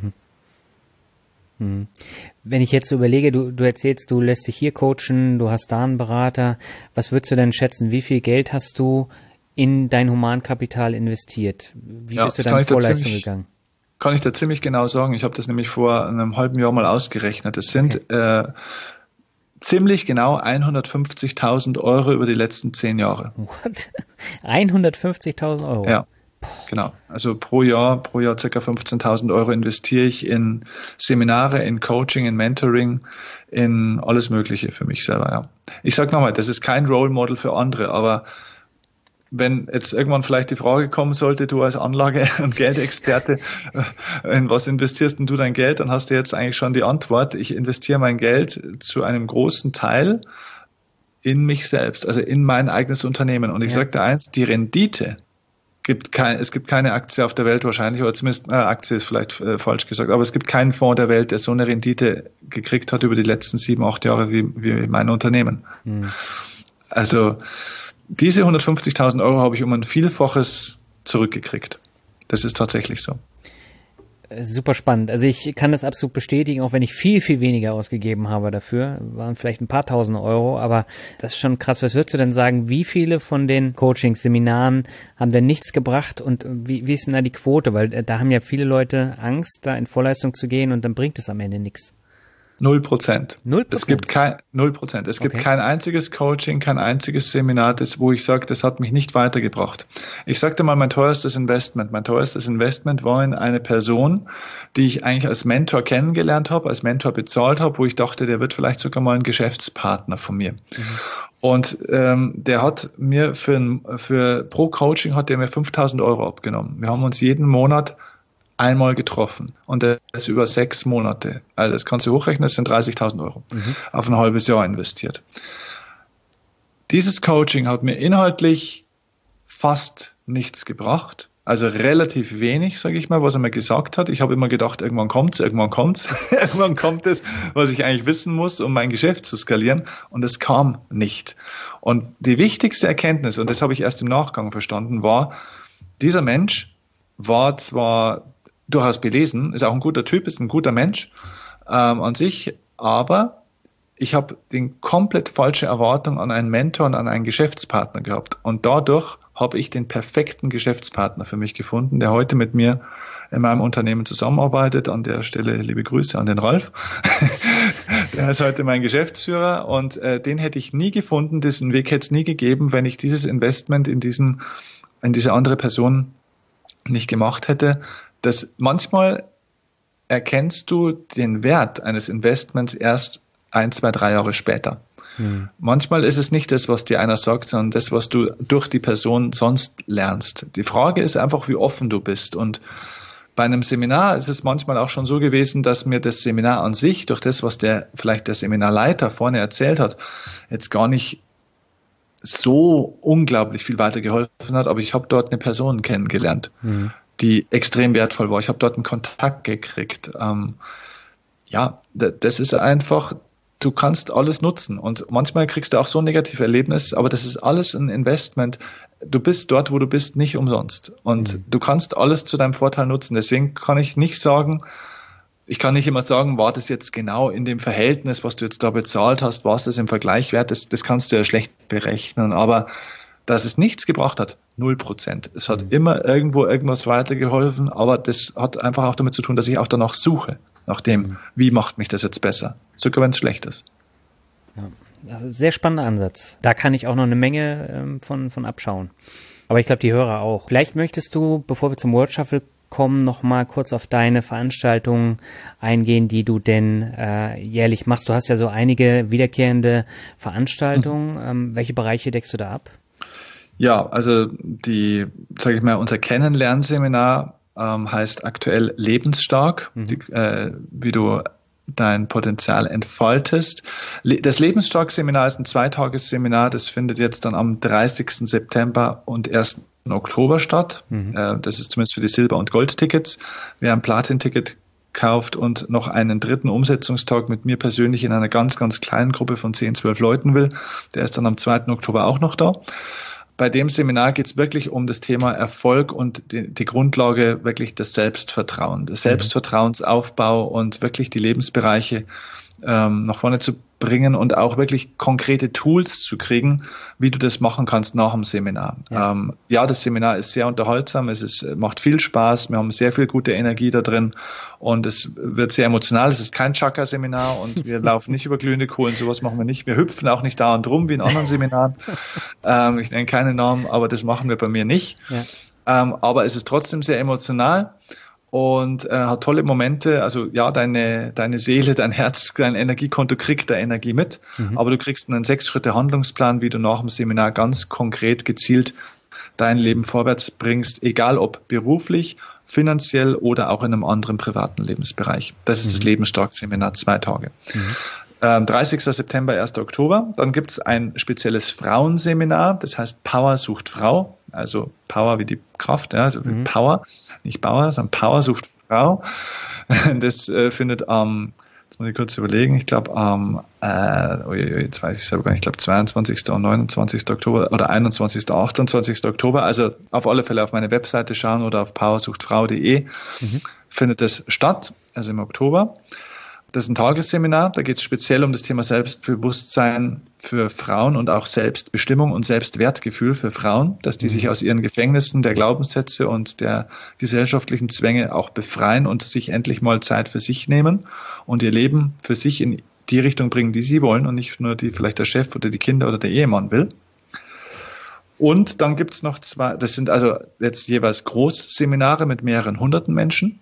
[SPEAKER 2] Wenn ich jetzt so überlege, du erzählst, du lässt dich hier coachen, du hast da einen Berater. Was würdest du denn schätzen? Wie viel Geld hast du in dein Humankapital investiert? Wie bist du da in Vorleistung gegangen?
[SPEAKER 3] Kann ich dir ziemlich genau sagen. Ich habe das nämlich vor einem halben Jahr mal ausgerechnet. Es sind ziemlich genau 150.000 Euro über die letzten 10 Jahre.
[SPEAKER 2] What? 150.000 Euro?
[SPEAKER 3] Ja, genau. Also pro Jahr ca. 15.000 Euro investiere ich in Seminare, in Coaching, in Mentoring, in alles Mögliche für mich selber. Ja. Ich sage nochmal, das ist kein Role Model für andere, aber wenn jetzt irgendwann vielleicht die Frage kommen sollte, du als Anlage- und Geldexperte, in was investierst denn du dein Geld, dann hast du jetzt eigentlich schon die Antwort. Ich investiere mein Geld zu einem großen Teil in mich selbst, also in mein eigenes Unternehmen. Und ich sage dir eins, die Rendite es gibt keine Aktie auf der Welt wahrscheinlich, oder zumindest Aktie ist vielleicht falsch gesagt, aber es gibt keinen Fonds der Welt, der so eine Rendite gekriegt hat über die letzten 7, 8 Jahre wie mein Unternehmen. Also diese 150.000 Euro habe ich um ein Vielfaches zurückgekriegt. Das ist tatsächlich so.
[SPEAKER 2] Super spannend. Also ich kann das absolut bestätigen, auch wenn ich viel, viel weniger ausgegeben habe dafür. Waren vielleicht ein paar tausend Euro, aber das ist schon krass. Was würdest du denn sagen, wie viele von den Coachings, Seminaren haben denn nichts gebracht und wie ist denn da die Quote? Weil da haben ja viele Leute Angst, da in Vorleistung zu gehen und dann bringt es am Ende nichts.
[SPEAKER 3] 0%.
[SPEAKER 2] 0%?
[SPEAKER 3] Es gibt 0%. Es gibt kein einziges Coaching, kein einziges Seminar, wo ich sage, das hat mich nicht weitergebracht. Ich sagte mal, mein teuerstes Investment war in eine Person, die ich eigentlich als Mentor kennengelernt habe, als Mentor bezahlt habe, wo ich dachte, der wird vielleicht sogar mal ein Geschäftspartner von mir. Und der hat mir pro Coaching hat der mir 5.000 Euro abgenommen. Wir haben uns jeden Monat einmal getroffen und das ist über 6 Monate. Also das kannst du hochrechnen, das sind 30.000 Euro auf ein halbes Jahr investiert. Dieses Coaching hat mir inhaltlich fast nichts gebracht, also relativ wenig, sage ich mal, was er mir gesagt hat. Ich habe immer gedacht, irgendwann kommt's, irgendwann kommt es, was ich eigentlich wissen muss, um mein Geschäft zu skalieren, und es kam nicht. Und die wichtigste Erkenntnis, und das habe ich erst im Nachgang verstanden, war, dieser Mensch war zwar durchaus belesen, ist auch ein guter Typ, ist ein guter Mensch an sich, aber ich habe den komplett falsche Erwartung an einen Mentor und an einen Geschäftspartner gehabt. Und dadurch habe ich den perfekten Geschäftspartner für mich gefunden, der heute mit mir in meinem Unternehmen zusammenarbeitet. An der Stelle liebe Grüße an den Ralf. Der ist heute mein Geschäftsführer und den hätte ich nie gefunden, diesen Weg hätte es nie gegeben, wenn ich dieses Investment in diese andere Person nicht gemacht hätte. Dass manchmal erkennst du den Wert eines Investments erst 1, 2, 3 Jahre später. Manchmal ist es nicht das, was dir einer sagt, sondern das, was du durch die Person sonst lernst. Die Frage ist einfach, wie offen du bist. Und bei einem Seminar ist es manchmal auch schon so gewesen, dass mir das Seminar an sich, durch das, was vielleicht der Seminarleiter vorne erzählt hat, jetzt gar nicht so unglaublich viel weitergeholfen hat, aber ich habe dort eine Person kennengelernt, die extrem wertvoll war. Ich habe dort einen Kontakt gekriegt. Das ist einfach, du kannst alles nutzen und manchmal kriegst du auch so ein negatives Erlebnis, aber das ist alles ein Investment. Du bist dort, wo du bist, nicht umsonst und du kannst alles zu deinem Vorteil nutzen. Deswegen kann ich nicht immer sagen, war das jetzt genau in dem Verhältnis, was du jetzt da bezahlt hast, war es das im Vergleich wert? Das kannst du ja schlecht berechnen, aber dass es nichts gebracht hat, 0%. Es hat immer irgendwo irgendwas weitergeholfen, aber das hat einfach auch damit zu tun, dass ich auch danach suche, nach dem, wie macht mich das jetzt besser, sogar wenn es schlecht ist.
[SPEAKER 2] Ja, also sehr spannender Ansatz. Da kann ich auch noch eine Menge von abschauen. Aber ich glaube, die Hörer auch. Vielleicht möchtest du, bevor wir zum World Shuffle kommen, noch mal kurz auf deine Veranstaltungen eingehen, die du denn jährlich machst. Du hast ja so einige wiederkehrende Veranstaltungen. Welche Bereiche deckst du da ab?
[SPEAKER 3] Ja, also unser Kennenlernseminar heißt aktuell Lebensstark, wie du dein Potenzial entfaltest. Das Lebensstark-Seminar ist ein 2-Tages-Seminar, das findet jetzt dann am 30. September und 1. Oktober statt. Das ist zumindest für die Silber- und Gold-Tickets. Wer ein Platin-Ticket kauft und noch einen 3. Umsetzungstag mit mir persönlich in einer ganz, ganz kleinen Gruppe von 10, 12 Leuten will, der ist dann am 2. Oktober auch noch da. Bei dem Seminar geht es wirklich um das Thema Erfolg und die Grundlage wirklich das Selbstvertrauen, des Selbstvertrauensaufbau und wirklich die Lebensbereiche nach vorne zu bringen und auch wirklich konkrete Tools zu kriegen, wie du das machen kannst nach dem Seminar. Ja, das Seminar ist sehr unterhaltsam, macht viel Spaß, wir haben sehr viel gute Energie da drin und es wird sehr emotional. Es ist kein Chakra-Seminar und wir laufen nicht über glühende Kohlen, sowas machen wir nicht. Wir hüpfen auch nicht da und rum wie in anderen Seminaren. Ich nenne keine Namen, aber das machen wir bei mir nicht. Ja. Aber es ist trotzdem sehr emotional und hat tolle Momente. Also ja, deine Seele, dein Herz, dein Energiekonto kriegt da Energie mit, aber du kriegst einen 6-Schritte-Handlungsplan, wie du nach dem Seminar ganz konkret gezielt dein Leben vorwärts bringst, egal ob beruflich, finanziell oder auch in einem anderen privaten Lebensbereich. Das ist das Lebensstark-Seminar, 2 Tage. 30. September, 1. Oktober. Dann gibt es ein spezielles Frauenseminar, das heißt Power sucht Frau, also Power wie die Kraft, ja, also Power, nicht Bauer, sondern Power sucht Frau. Das findet am, jetzt muss ich kurz überlegen, ich glaube jetzt weiß ich selber gar nicht, ich glaube 22. und 29. Oktober oder 21. 28. Oktober, also auf alle Fälle auf meine Webseite schauen oder auf powersuchtfrau.de findet das statt, also im Oktober. Das ist ein Tagesseminar, da geht es speziell um das Thema Selbstbewusstsein für Frauen und auch Selbstbestimmung und Selbstwertgefühl für Frauen, dass die sich aus ihren Gefängnissen der Glaubenssätze und der gesellschaftlichen Zwänge auch befreien und sich endlich mal Zeit für sich nehmen und ihr Leben für sich in die Richtung bringen, die sie wollen und nicht nur die vielleicht der Chef oder die Kinder oder der Ehemann will. Und dann gibt es noch 2, das sind also jetzt jeweils Großseminare mit mehreren hunderten Menschen.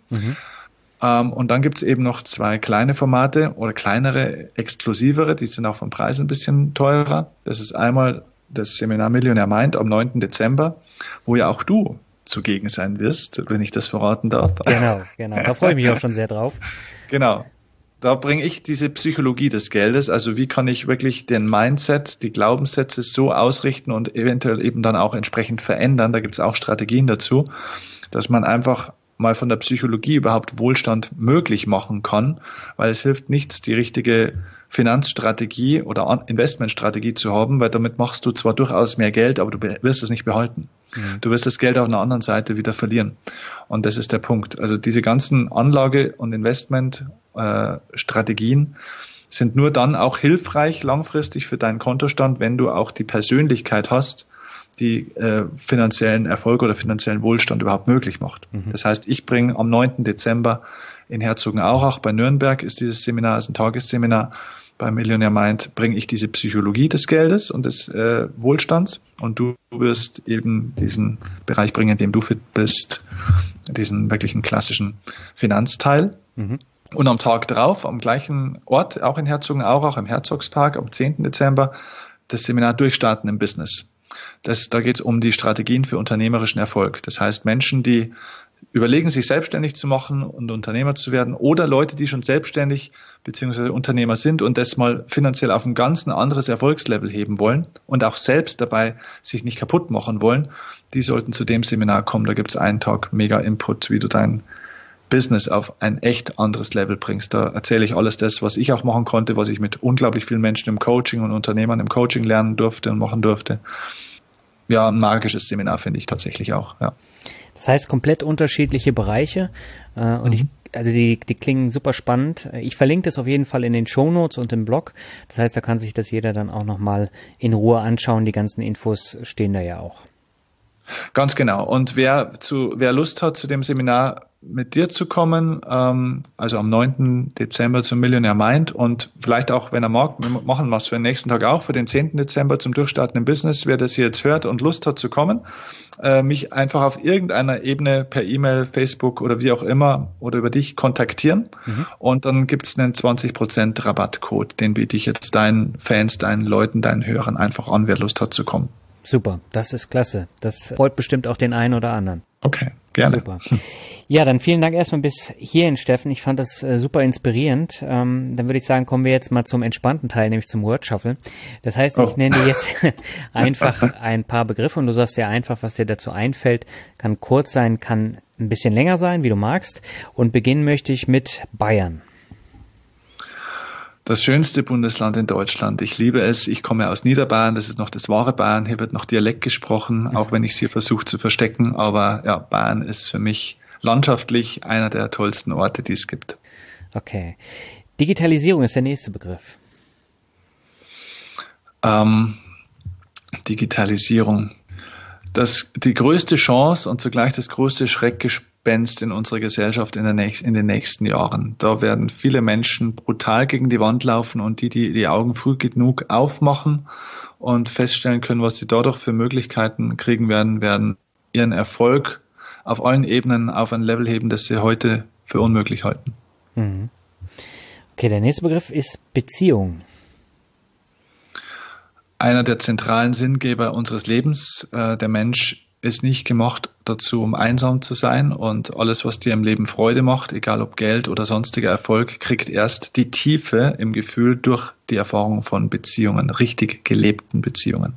[SPEAKER 3] Und dann gibt es eben noch 2 kleine Formate oder kleinere, exklusivere, die sind auch vom Preis ein bisschen teurer. Das ist einmal das Seminar Millionaire Mind am 9. Dezember, wo ja auch du zugegen sein wirst, wenn ich das verraten darf.
[SPEAKER 2] Genau, da freue ich mich auch schon sehr drauf.
[SPEAKER 3] Genau, da bringe ich diese Psychologie des Geldes, also wie kann ich wirklich den Mindset, die Glaubenssätze so ausrichten und eventuell eben dann auch entsprechend verändern, da gibt es auch Strategien dazu, dass man einfach mal von der Psychologie überhaupt Wohlstand möglich machen kann, weil es hilft nichts, die richtige Finanzstrategie oder Investmentstrategie zu haben, weil damit machst du zwar durchaus mehr Geld, aber du wirst es nicht behalten. Du wirst das Geld auf einer anderen Seite wieder verlieren. Und das ist der Punkt. Also diese ganzen Anlage- und Investmentstrategien sind nur dann auch hilfreich langfristig für deinen Kontostand, wenn du auch die Persönlichkeit hast, die finanziellen Erfolg oder finanziellen Wohlstand überhaupt möglich macht. Das heißt, ich bringe am 9. Dezember in Herzogenaurach bei Nürnberg ist dieses Seminar, ist ein Tagesseminar bei Millionaire Mind, bringe ich diese Psychologie des Geldes und des Wohlstands und du wirst eben diesen Bereich bringen, in dem du fit bist, diesen wirklichen klassischen Finanzteil. Und am Tag drauf, am gleichen Ort, auch in Herzogenaurach, im Herzogspark, am 10. Dezember, das Seminar Durchstarten im Business. Da geht es um die Strategien für unternehmerischen Erfolg. Das heißt, Menschen, die überlegen, sich selbstständig zu machen und Unternehmer zu werden oder Leute, die schon selbstständig bzw. Unternehmer sind und das mal finanziell auf ein ganz anderes Erfolgslevel heben wollen und auch selbst dabei sich nicht kaputt machen wollen, die sollten zu dem Seminar kommen. Da gibt es einen Tag mega Input, wie du dein Business auf ein echt anderes Level bringst. Da erzähle ich alles das, was ich auch machen konnte, was ich mit unglaublich vielen Menschen im Coaching und Unternehmern im Coaching lernen durfte und machen durfte. Ja, ein magisches Seminar finde ich tatsächlich auch, ja.
[SPEAKER 2] Das heißt, komplett unterschiedliche Bereiche und die klingen super spannend. Ich verlinke das auf jeden Fall in den Shownotes und im Blog. Das heißt, da kann sich das jeder dann auch nochmal in Ruhe anschauen. Die ganzen Infos stehen da ja auch.
[SPEAKER 3] Ganz genau. Und wer Lust hat, zu dem Seminar mit dir zu kommen, also am 9. Dezember zum Millionaire Mind und vielleicht auch, wenn er mag, wir machen was für den nächsten Tag auch, für den 10. Dezember zum Durchstarten im Business, wer das hier jetzt hört und Lust hat zu kommen, mich einfach auf irgendeiner Ebene per E-Mail, Facebook oder wie auch immer oder über dich kontaktieren und dann gibt es einen 20% Rabattcode, den biete ich jetzt deinen Fans, deinen Leuten, deinen Hörern einfach an, wer Lust hat zu kommen.
[SPEAKER 2] Super, das ist klasse. Das freut bestimmt auch den einen oder anderen.
[SPEAKER 3] Okay, gerne.
[SPEAKER 2] Super. Ja, dann vielen Dank erstmal bis hierhin, Steffen. Ich fand das super inspirierend. Dann würde ich sagen, kommen wir jetzt mal zum entspannten Teil, nämlich zum Word Shuffle. Das heißt, ich nenne dir jetzt einfach ein paar Begriffe und du sagst dir einfach, was dir dazu einfällt. Kann kurz sein, kann ein bisschen länger sein, wie du magst. Und beginnen möchte ich mit Bayern.
[SPEAKER 3] Das schönste Bundesland in Deutschland. Ich liebe es. Ich komme aus Niederbayern. Das ist noch das wahre Bayern. Hier wird noch Dialekt gesprochen, auch wenn ich es hier versuche zu verstecken. Aber ja, Bayern ist für mich landschaftlich einer der tollsten Orte, die es gibt.
[SPEAKER 2] Okay. Digitalisierung ist der nächste Begriff.
[SPEAKER 3] Digitalisierung. Die größte Chance und zugleich das größte Schreckgespenst in unserer Gesellschaft in den nächsten Jahren. Da werden viele Menschen brutal gegen die Wand laufen und die Augen früh genug aufmachen und feststellen können, was sie dadurch für Möglichkeiten kriegen werden ihren Erfolg auf allen Ebenen auf ein Level heben, das sie heute für unmöglich halten.
[SPEAKER 2] Okay, der nächste Begriff ist Beziehung.
[SPEAKER 3] Einer der zentralen Sinngeber unseres Lebens. Der Mensch ist nicht gemacht dazu, um einsam zu sein, und alles, was dir im Leben Freude macht, egal ob Geld oder sonstiger Erfolg, kriegt erst die Tiefe im Gefühl durch die Erfahrung von Beziehungen, richtig gelebten Beziehungen.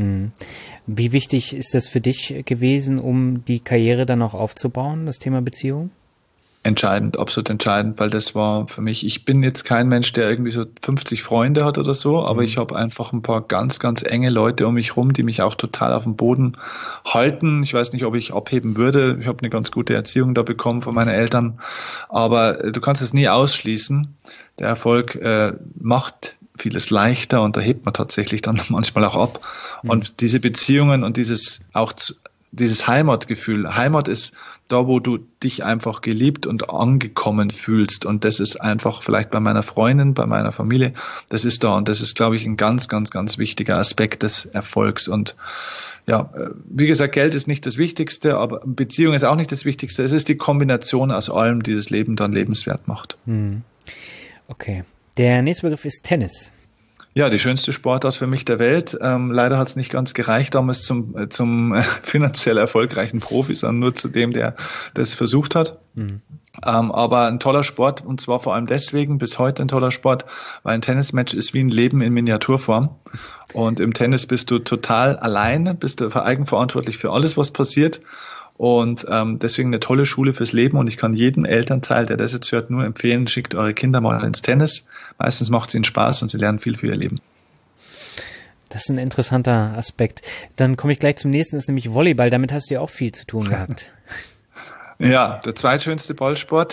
[SPEAKER 2] Wie wichtig ist das für dich gewesen, um die Karriere dann auch aufzubauen, das Thema Beziehung?
[SPEAKER 3] Entscheidend, absolut entscheidend, weil das war für mich, ich bin jetzt kein Mensch, der irgendwie so 50 Freunde hat oder so, aber ich habe einfach ein paar ganz, ganz enge Leute um mich rum, die mich auch total auf dem Boden halten. Ich weiß nicht, ob ich abheben würde. Ich habe eine ganz gute Erziehung da bekommen von meinen Eltern, aber du kannst es nie ausschließen. Der Erfolg macht vieles leichter und da hebt man tatsächlich dann manchmal auch ab. Und diese Beziehungen und dieses Heimatgefühl, Heimat ist da, wo du dich einfach geliebt und angekommen fühlst. Und das ist einfach vielleicht bei meiner Freundin, bei meiner Familie, das ist da. Und das ist, glaube ich, ein ganz, ganz, ganz wichtiger Aspekt des Erfolgs. Und ja, wie gesagt, Geld ist nicht das Wichtigste, aber Beziehung ist auch nicht das Wichtigste. Es ist die Kombination aus allem, die das Leben dann lebenswert macht.
[SPEAKER 2] Okay. Der nächste Begriff ist Tennis.
[SPEAKER 3] Ja, die schönste Sportart für mich der Welt. Leider hat es nicht ganz gereicht damals zum finanziell erfolgreichen Profi, sondern nur zu dem, der das versucht hat. Aber ein toller Sport, und zwar vor allem deswegen bis heute ein toller Sport, weil ein Tennismatch ist wie ein Leben in Miniaturform. Und im Tennis bist du total alleine, bist du eigenverantwortlich für alles, was passiert. Und deswegen eine tolle Schule fürs Leben, und ich kann jedem Elternteil, der das jetzt hört, nur empfehlen, schickt eure Kinder mal ins Tennis. Meistens macht es ihnen Spaß und sie lernen viel für ihr Leben.
[SPEAKER 2] Das ist ein interessanter Aspekt. Dann komme ich gleich zum nächsten, das ist nämlich Volleyball. Damit hast du ja auch viel zu tun gehabt.
[SPEAKER 3] Ja, der zweitschönste Ballsport.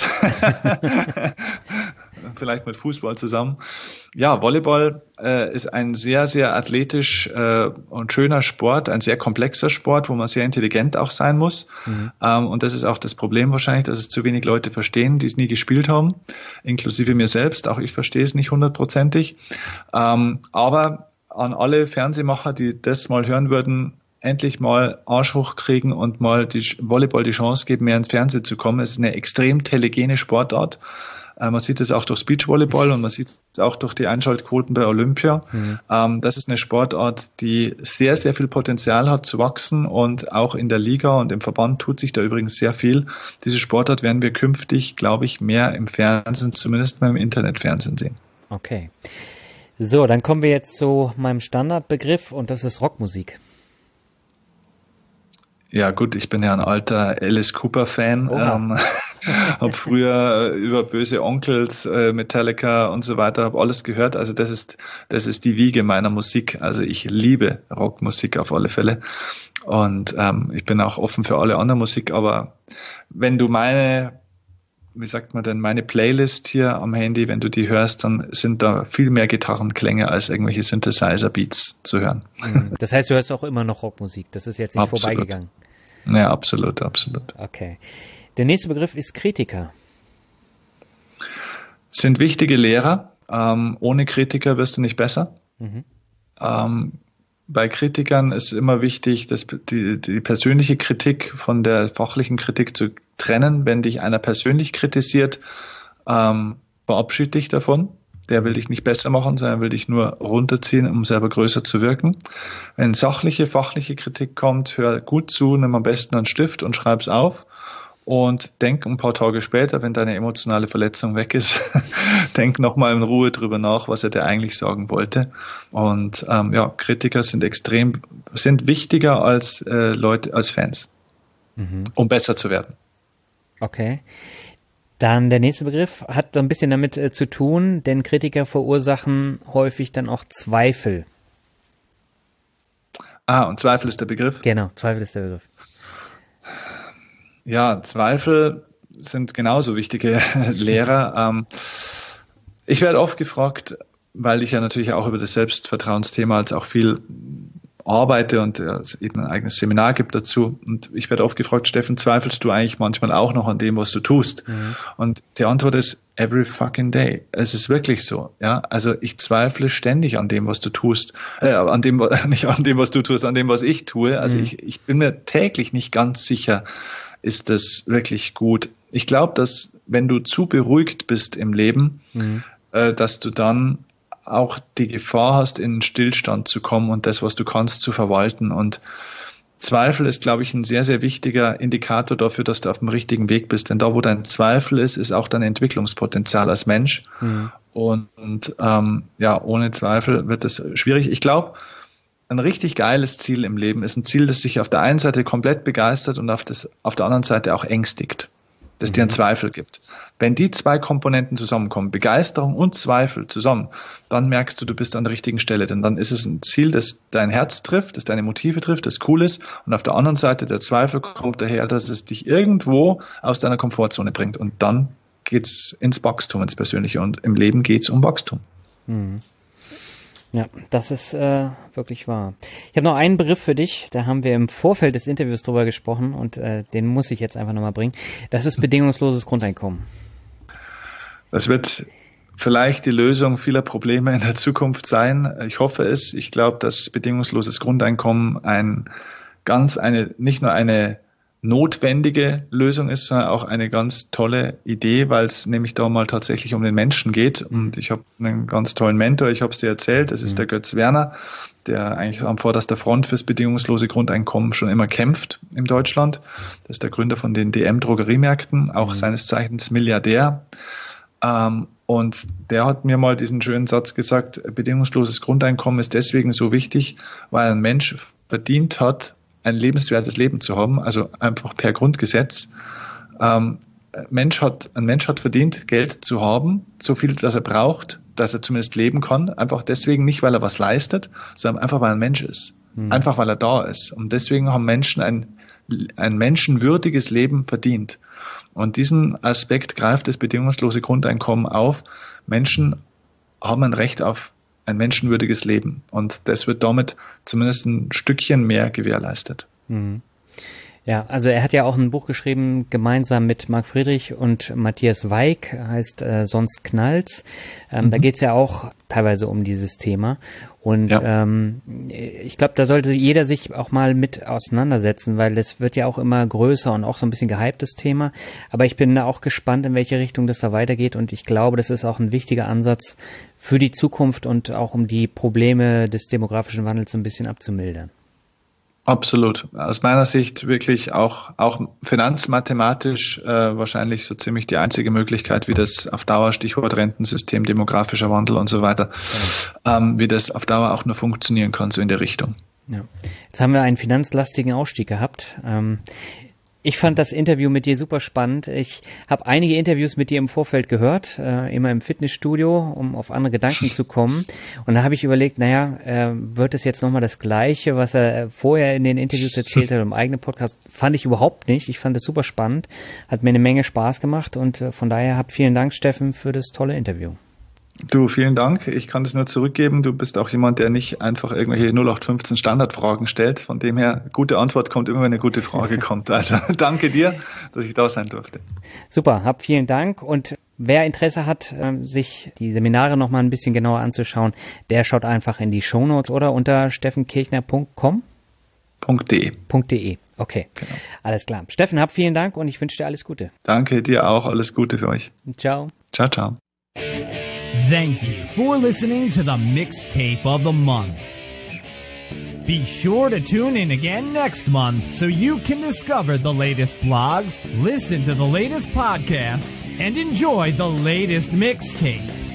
[SPEAKER 3] Vielleicht mit Fußball zusammen. Ja, Volleyball ist ein sehr, sehr athletisch und schöner Sport, ein sehr komplexer Sport, wo man sehr intelligent auch sein muss. Und das ist auch das Problem wahrscheinlich, dass es zu wenig Leute verstehen, die es nie gespielt haben, inklusive mir selbst. Auch ich verstehe es nicht 100%. Aber an alle Fernsehmacher, die das mal hören würden, endlich mal Arsch hochkriegen und mal Volleyball die Chance geben, mehr ins Fernsehen zu kommen. Es ist eine extrem telegene Sportart. Man sieht es auch durch Beachvolleyball und man sieht es auch durch die Einschaltquoten bei Olympia. Das ist eine Sportart, die sehr, sehr viel Potenzial hat zu wachsen, und auch in der Liga und im Verband tut sich da übrigens sehr viel. Diese Sportart werden wir künftig, glaube ich, mehr im Fernsehen, zumindest mal im Internetfernsehen sehen.
[SPEAKER 2] Okay. So, dann kommen wir jetzt zu meinem Standardbegriff, und das ist Rockmusik.
[SPEAKER 3] Ja gut, ich bin ja ein alter Alice Cooper-Fan. Habe früher über Böse Onkels, Metallica und so weiter, habe alles gehört. Also das ist die Wiege meiner Musik. Also ich liebe Rockmusik auf alle Fälle. Und ich bin auch offen für alle andere Musik. Aber wenn du meine Playlist hier am Handy, wenn du die hörst, dann sind da viel mehr Gitarrenklänge als irgendwelche Synthesizer-Beats zu hören.
[SPEAKER 2] Das heißt, du hörst auch immer noch Rockmusik. Das ist jetzt nicht vorbeigegangen.
[SPEAKER 3] Ja, absolut, absolut.
[SPEAKER 2] Okay. Der nächste Begriff ist Kritiker.
[SPEAKER 3] Sind wichtige Lehrer. Ohne Kritiker wirst du nicht besser. Bei Kritikern ist immer wichtig, dass die persönliche Kritik von der fachlichen Kritik zu trennen. Wenn dich einer persönlich kritisiert, verabschied dich davon. Der will dich nicht besser machen, sondern will dich nur runterziehen, um selber größer zu wirken. Wenn sachliche, fachliche Kritik kommt, hör gut zu, nimm am besten einen Stift und schreib's auf. Und denk ein paar Tage später, wenn deine emotionale Verletzung weg ist, denk nochmal in Ruhe drüber nach, was er dir eigentlich sagen wollte. Und Kritiker sind wichtiger als Leute, als Fans, um besser zu werden.
[SPEAKER 2] Okay. Dann der nächste Begriff hat ein bisschen damit zu tun, denn Kritiker verursachen häufig dann auch Zweifel.
[SPEAKER 3] Und Zweifel ist der Begriff?
[SPEAKER 2] Genau, Zweifel ist der Begriff.
[SPEAKER 3] Ja, Zweifel sind genauso wichtige Lehrer. Ich werde oft gefragt, weil ich ja natürlich auch über das Selbstvertrauensthema als auch viel arbeite und es eben ein eigenes Seminar gibt dazu. Und ich werde oft gefragt, Steffen, zweifelst du eigentlich manchmal auch noch an dem, was du tust? Mhm. Und die Antwort ist, every fucking day. Es ist wirklich so. Ja, also ich zweifle ständig an dem, was du tust. Nicht an dem, was du tust, an dem, was ich tue. Also ich bin mir täglich nicht ganz sicher, ist das wirklich gut. Ich glaube, dass wenn du zu beruhigt bist im Leben, dass du dann auch die Gefahr hast, in einen Stillstand zu kommen und das, was du kannst, zu verwalten. Und Zweifel ist, glaube ich, ein sehr, sehr wichtiger Indikator dafür, dass du auf dem richtigen Weg bist. Denn da, wo dein Zweifel ist auch dein Entwicklungspotenzial als Mensch. Und ohne Zweifel wird es schwierig. Ich glaube, ein richtig geiles Ziel im Leben ist ein Ziel, das sich auf der einen Seite komplett begeistert und auf der anderen Seite auch ängstigt, das dir einen Zweifel gibt. Wenn die zwei Komponenten zusammenkommen, Begeisterung und Zweifel zusammen, dann merkst du, du bist an der richtigen Stelle. Denn dann ist es ein Ziel, das dein Herz trifft, das deine Motive trifft, das cool ist. Und auf der anderen Seite der Zweifel kommt daher, dass es dich irgendwo aus deiner Komfortzone bringt. Und dann geht's ins Wachstum, ins Persönliche. Und im Leben geht's um Wachstum.
[SPEAKER 2] Ja, das ist wirklich wahr. Ich habe noch einen Begriff für dich, da haben wir im Vorfeld des Interviews drüber gesprochen und den muss ich jetzt einfach nochmal bringen. Das ist bedingungsloses Grundeinkommen.
[SPEAKER 3] Das wird vielleicht die Lösung vieler Probleme in der Zukunft sein. Ich hoffe es. Ich glaube, dass bedingungsloses Grundeinkommen nicht nur eine notwendige Lösung ist, sondern auch eine ganz tolle Idee, weil es nämlich da mal tatsächlich um den Menschen geht. Und ich habe einen ganz tollen Mentor, ich habe es dir erzählt, das ist der Götz Werner, der eigentlich an vorderster Front fürs bedingungslose Grundeinkommen schon immer kämpft in Deutschland. Das ist der Gründer von den DM-Drogeriemärkten, auch seines Zeichens Milliardär. Und der hat mir mal diesen schönen Satz gesagt, bedingungsloses Grundeinkommen ist deswegen so wichtig, weil ein Mensch verdient hat, ein lebenswertes Leben zu haben, also einfach per Grundgesetz. Ein Mensch hat verdient, Geld zu haben, so viel, dass er braucht, dass er zumindest leben kann. Einfach deswegen nicht, weil er was leistet, sondern einfach, weil er ein Mensch ist. Einfach, weil er da ist. Und deswegen haben Menschen ein menschenwürdiges Leben verdient. Und diesen Aspekt greift das bedingungslose Grundeinkommen auf. Menschen haben ein Recht auf ein menschenwürdiges Leben. Und das wird damit zumindest ein Stückchen mehr gewährleistet.
[SPEAKER 2] Ja, also er hat ja auch ein Buch geschrieben, gemeinsam mit Marc Friedrich und Matthias Weig, heißt Sonst knallt's. Da geht's ja auch teilweise um dieses Thema. Und ich glaube, da sollte jeder sich auch mal mit auseinandersetzen, weil es wird ja auch immer größer und auch so ein bisschen gehyptes Thema. Aber ich bin da auch gespannt, in welche Richtung das da weitergeht. Und ich glaube, das ist auch ein wichtiger Ansatz für die Zukunft und auch um die Probleme des demografischen Wandels so ein bisschen abzumildern.
[SPEAKER 3] Absolut. Aus meiner Sicht wirklich auch finanzmathematisch wahrscheinlich so ziemlich die einzige Möglichkeit, wie das auf Dauer, Stichwort Rentensystem, demografischer Wandel und so weiter, wie das auf Dauer auch nur funktionieren kann, so in der Richtung.
[SPEAKER 2] Ja. Jetzt haben wir einen finanzlastigen Ausstieg gehabt. Ich fand das Interview mit dir super spannend. Ich habe einige Interviews mit dir im Vorfeld gehört, immer im Fitnessstudio, um auf andere Gedanken zu kommen. Und da habe ich überlegt, wird es jetzt nochmal das Gleiche, was er vorher in den Interviews erzählt hat, im eigenen Podcast? Fand ich überhaupt nicht. Ich fand es super spannend, hat mir eine Menge Spaß gemacht und von daher vielen Dank, Steffen, für das tolle Interview.
[SPEAKER 3] Du, vielen Dank. Ich kann das nur zurückgeben. Du bist auch jemand, der nicht einfach irgendwelche 0815 Standardfragen stellt. Von dem her, gute Antwort kommt immer, wenn eine gute Frage kommt. Also danke dir, dass ich da sein durfte.
[SPEAKER 2] Super, vielen Dank. Und wer Interesse hat, sich die Seminare nochmal ein bisschen genauer anzuschauen, der schaut einfach in die Shownotes oder unter steffenkirchner.com? .de. Okay, genau. Alles klar. Steffen, vielen Dank und ich wünsche dir alles Gute.
[SPEAKER 3] Danke dir auch. Alles Gute für euch.
[SPEAKER 2] Ciao.
[SPEAKER 3] Ciao, ciao.
[SPEAKER 1] Thank you for listening to the Mixtape of the Month. Be sure to tune in again next month so you can discover the latest blogs, listen to the latest podcasts, and enjoy the latest mixtape.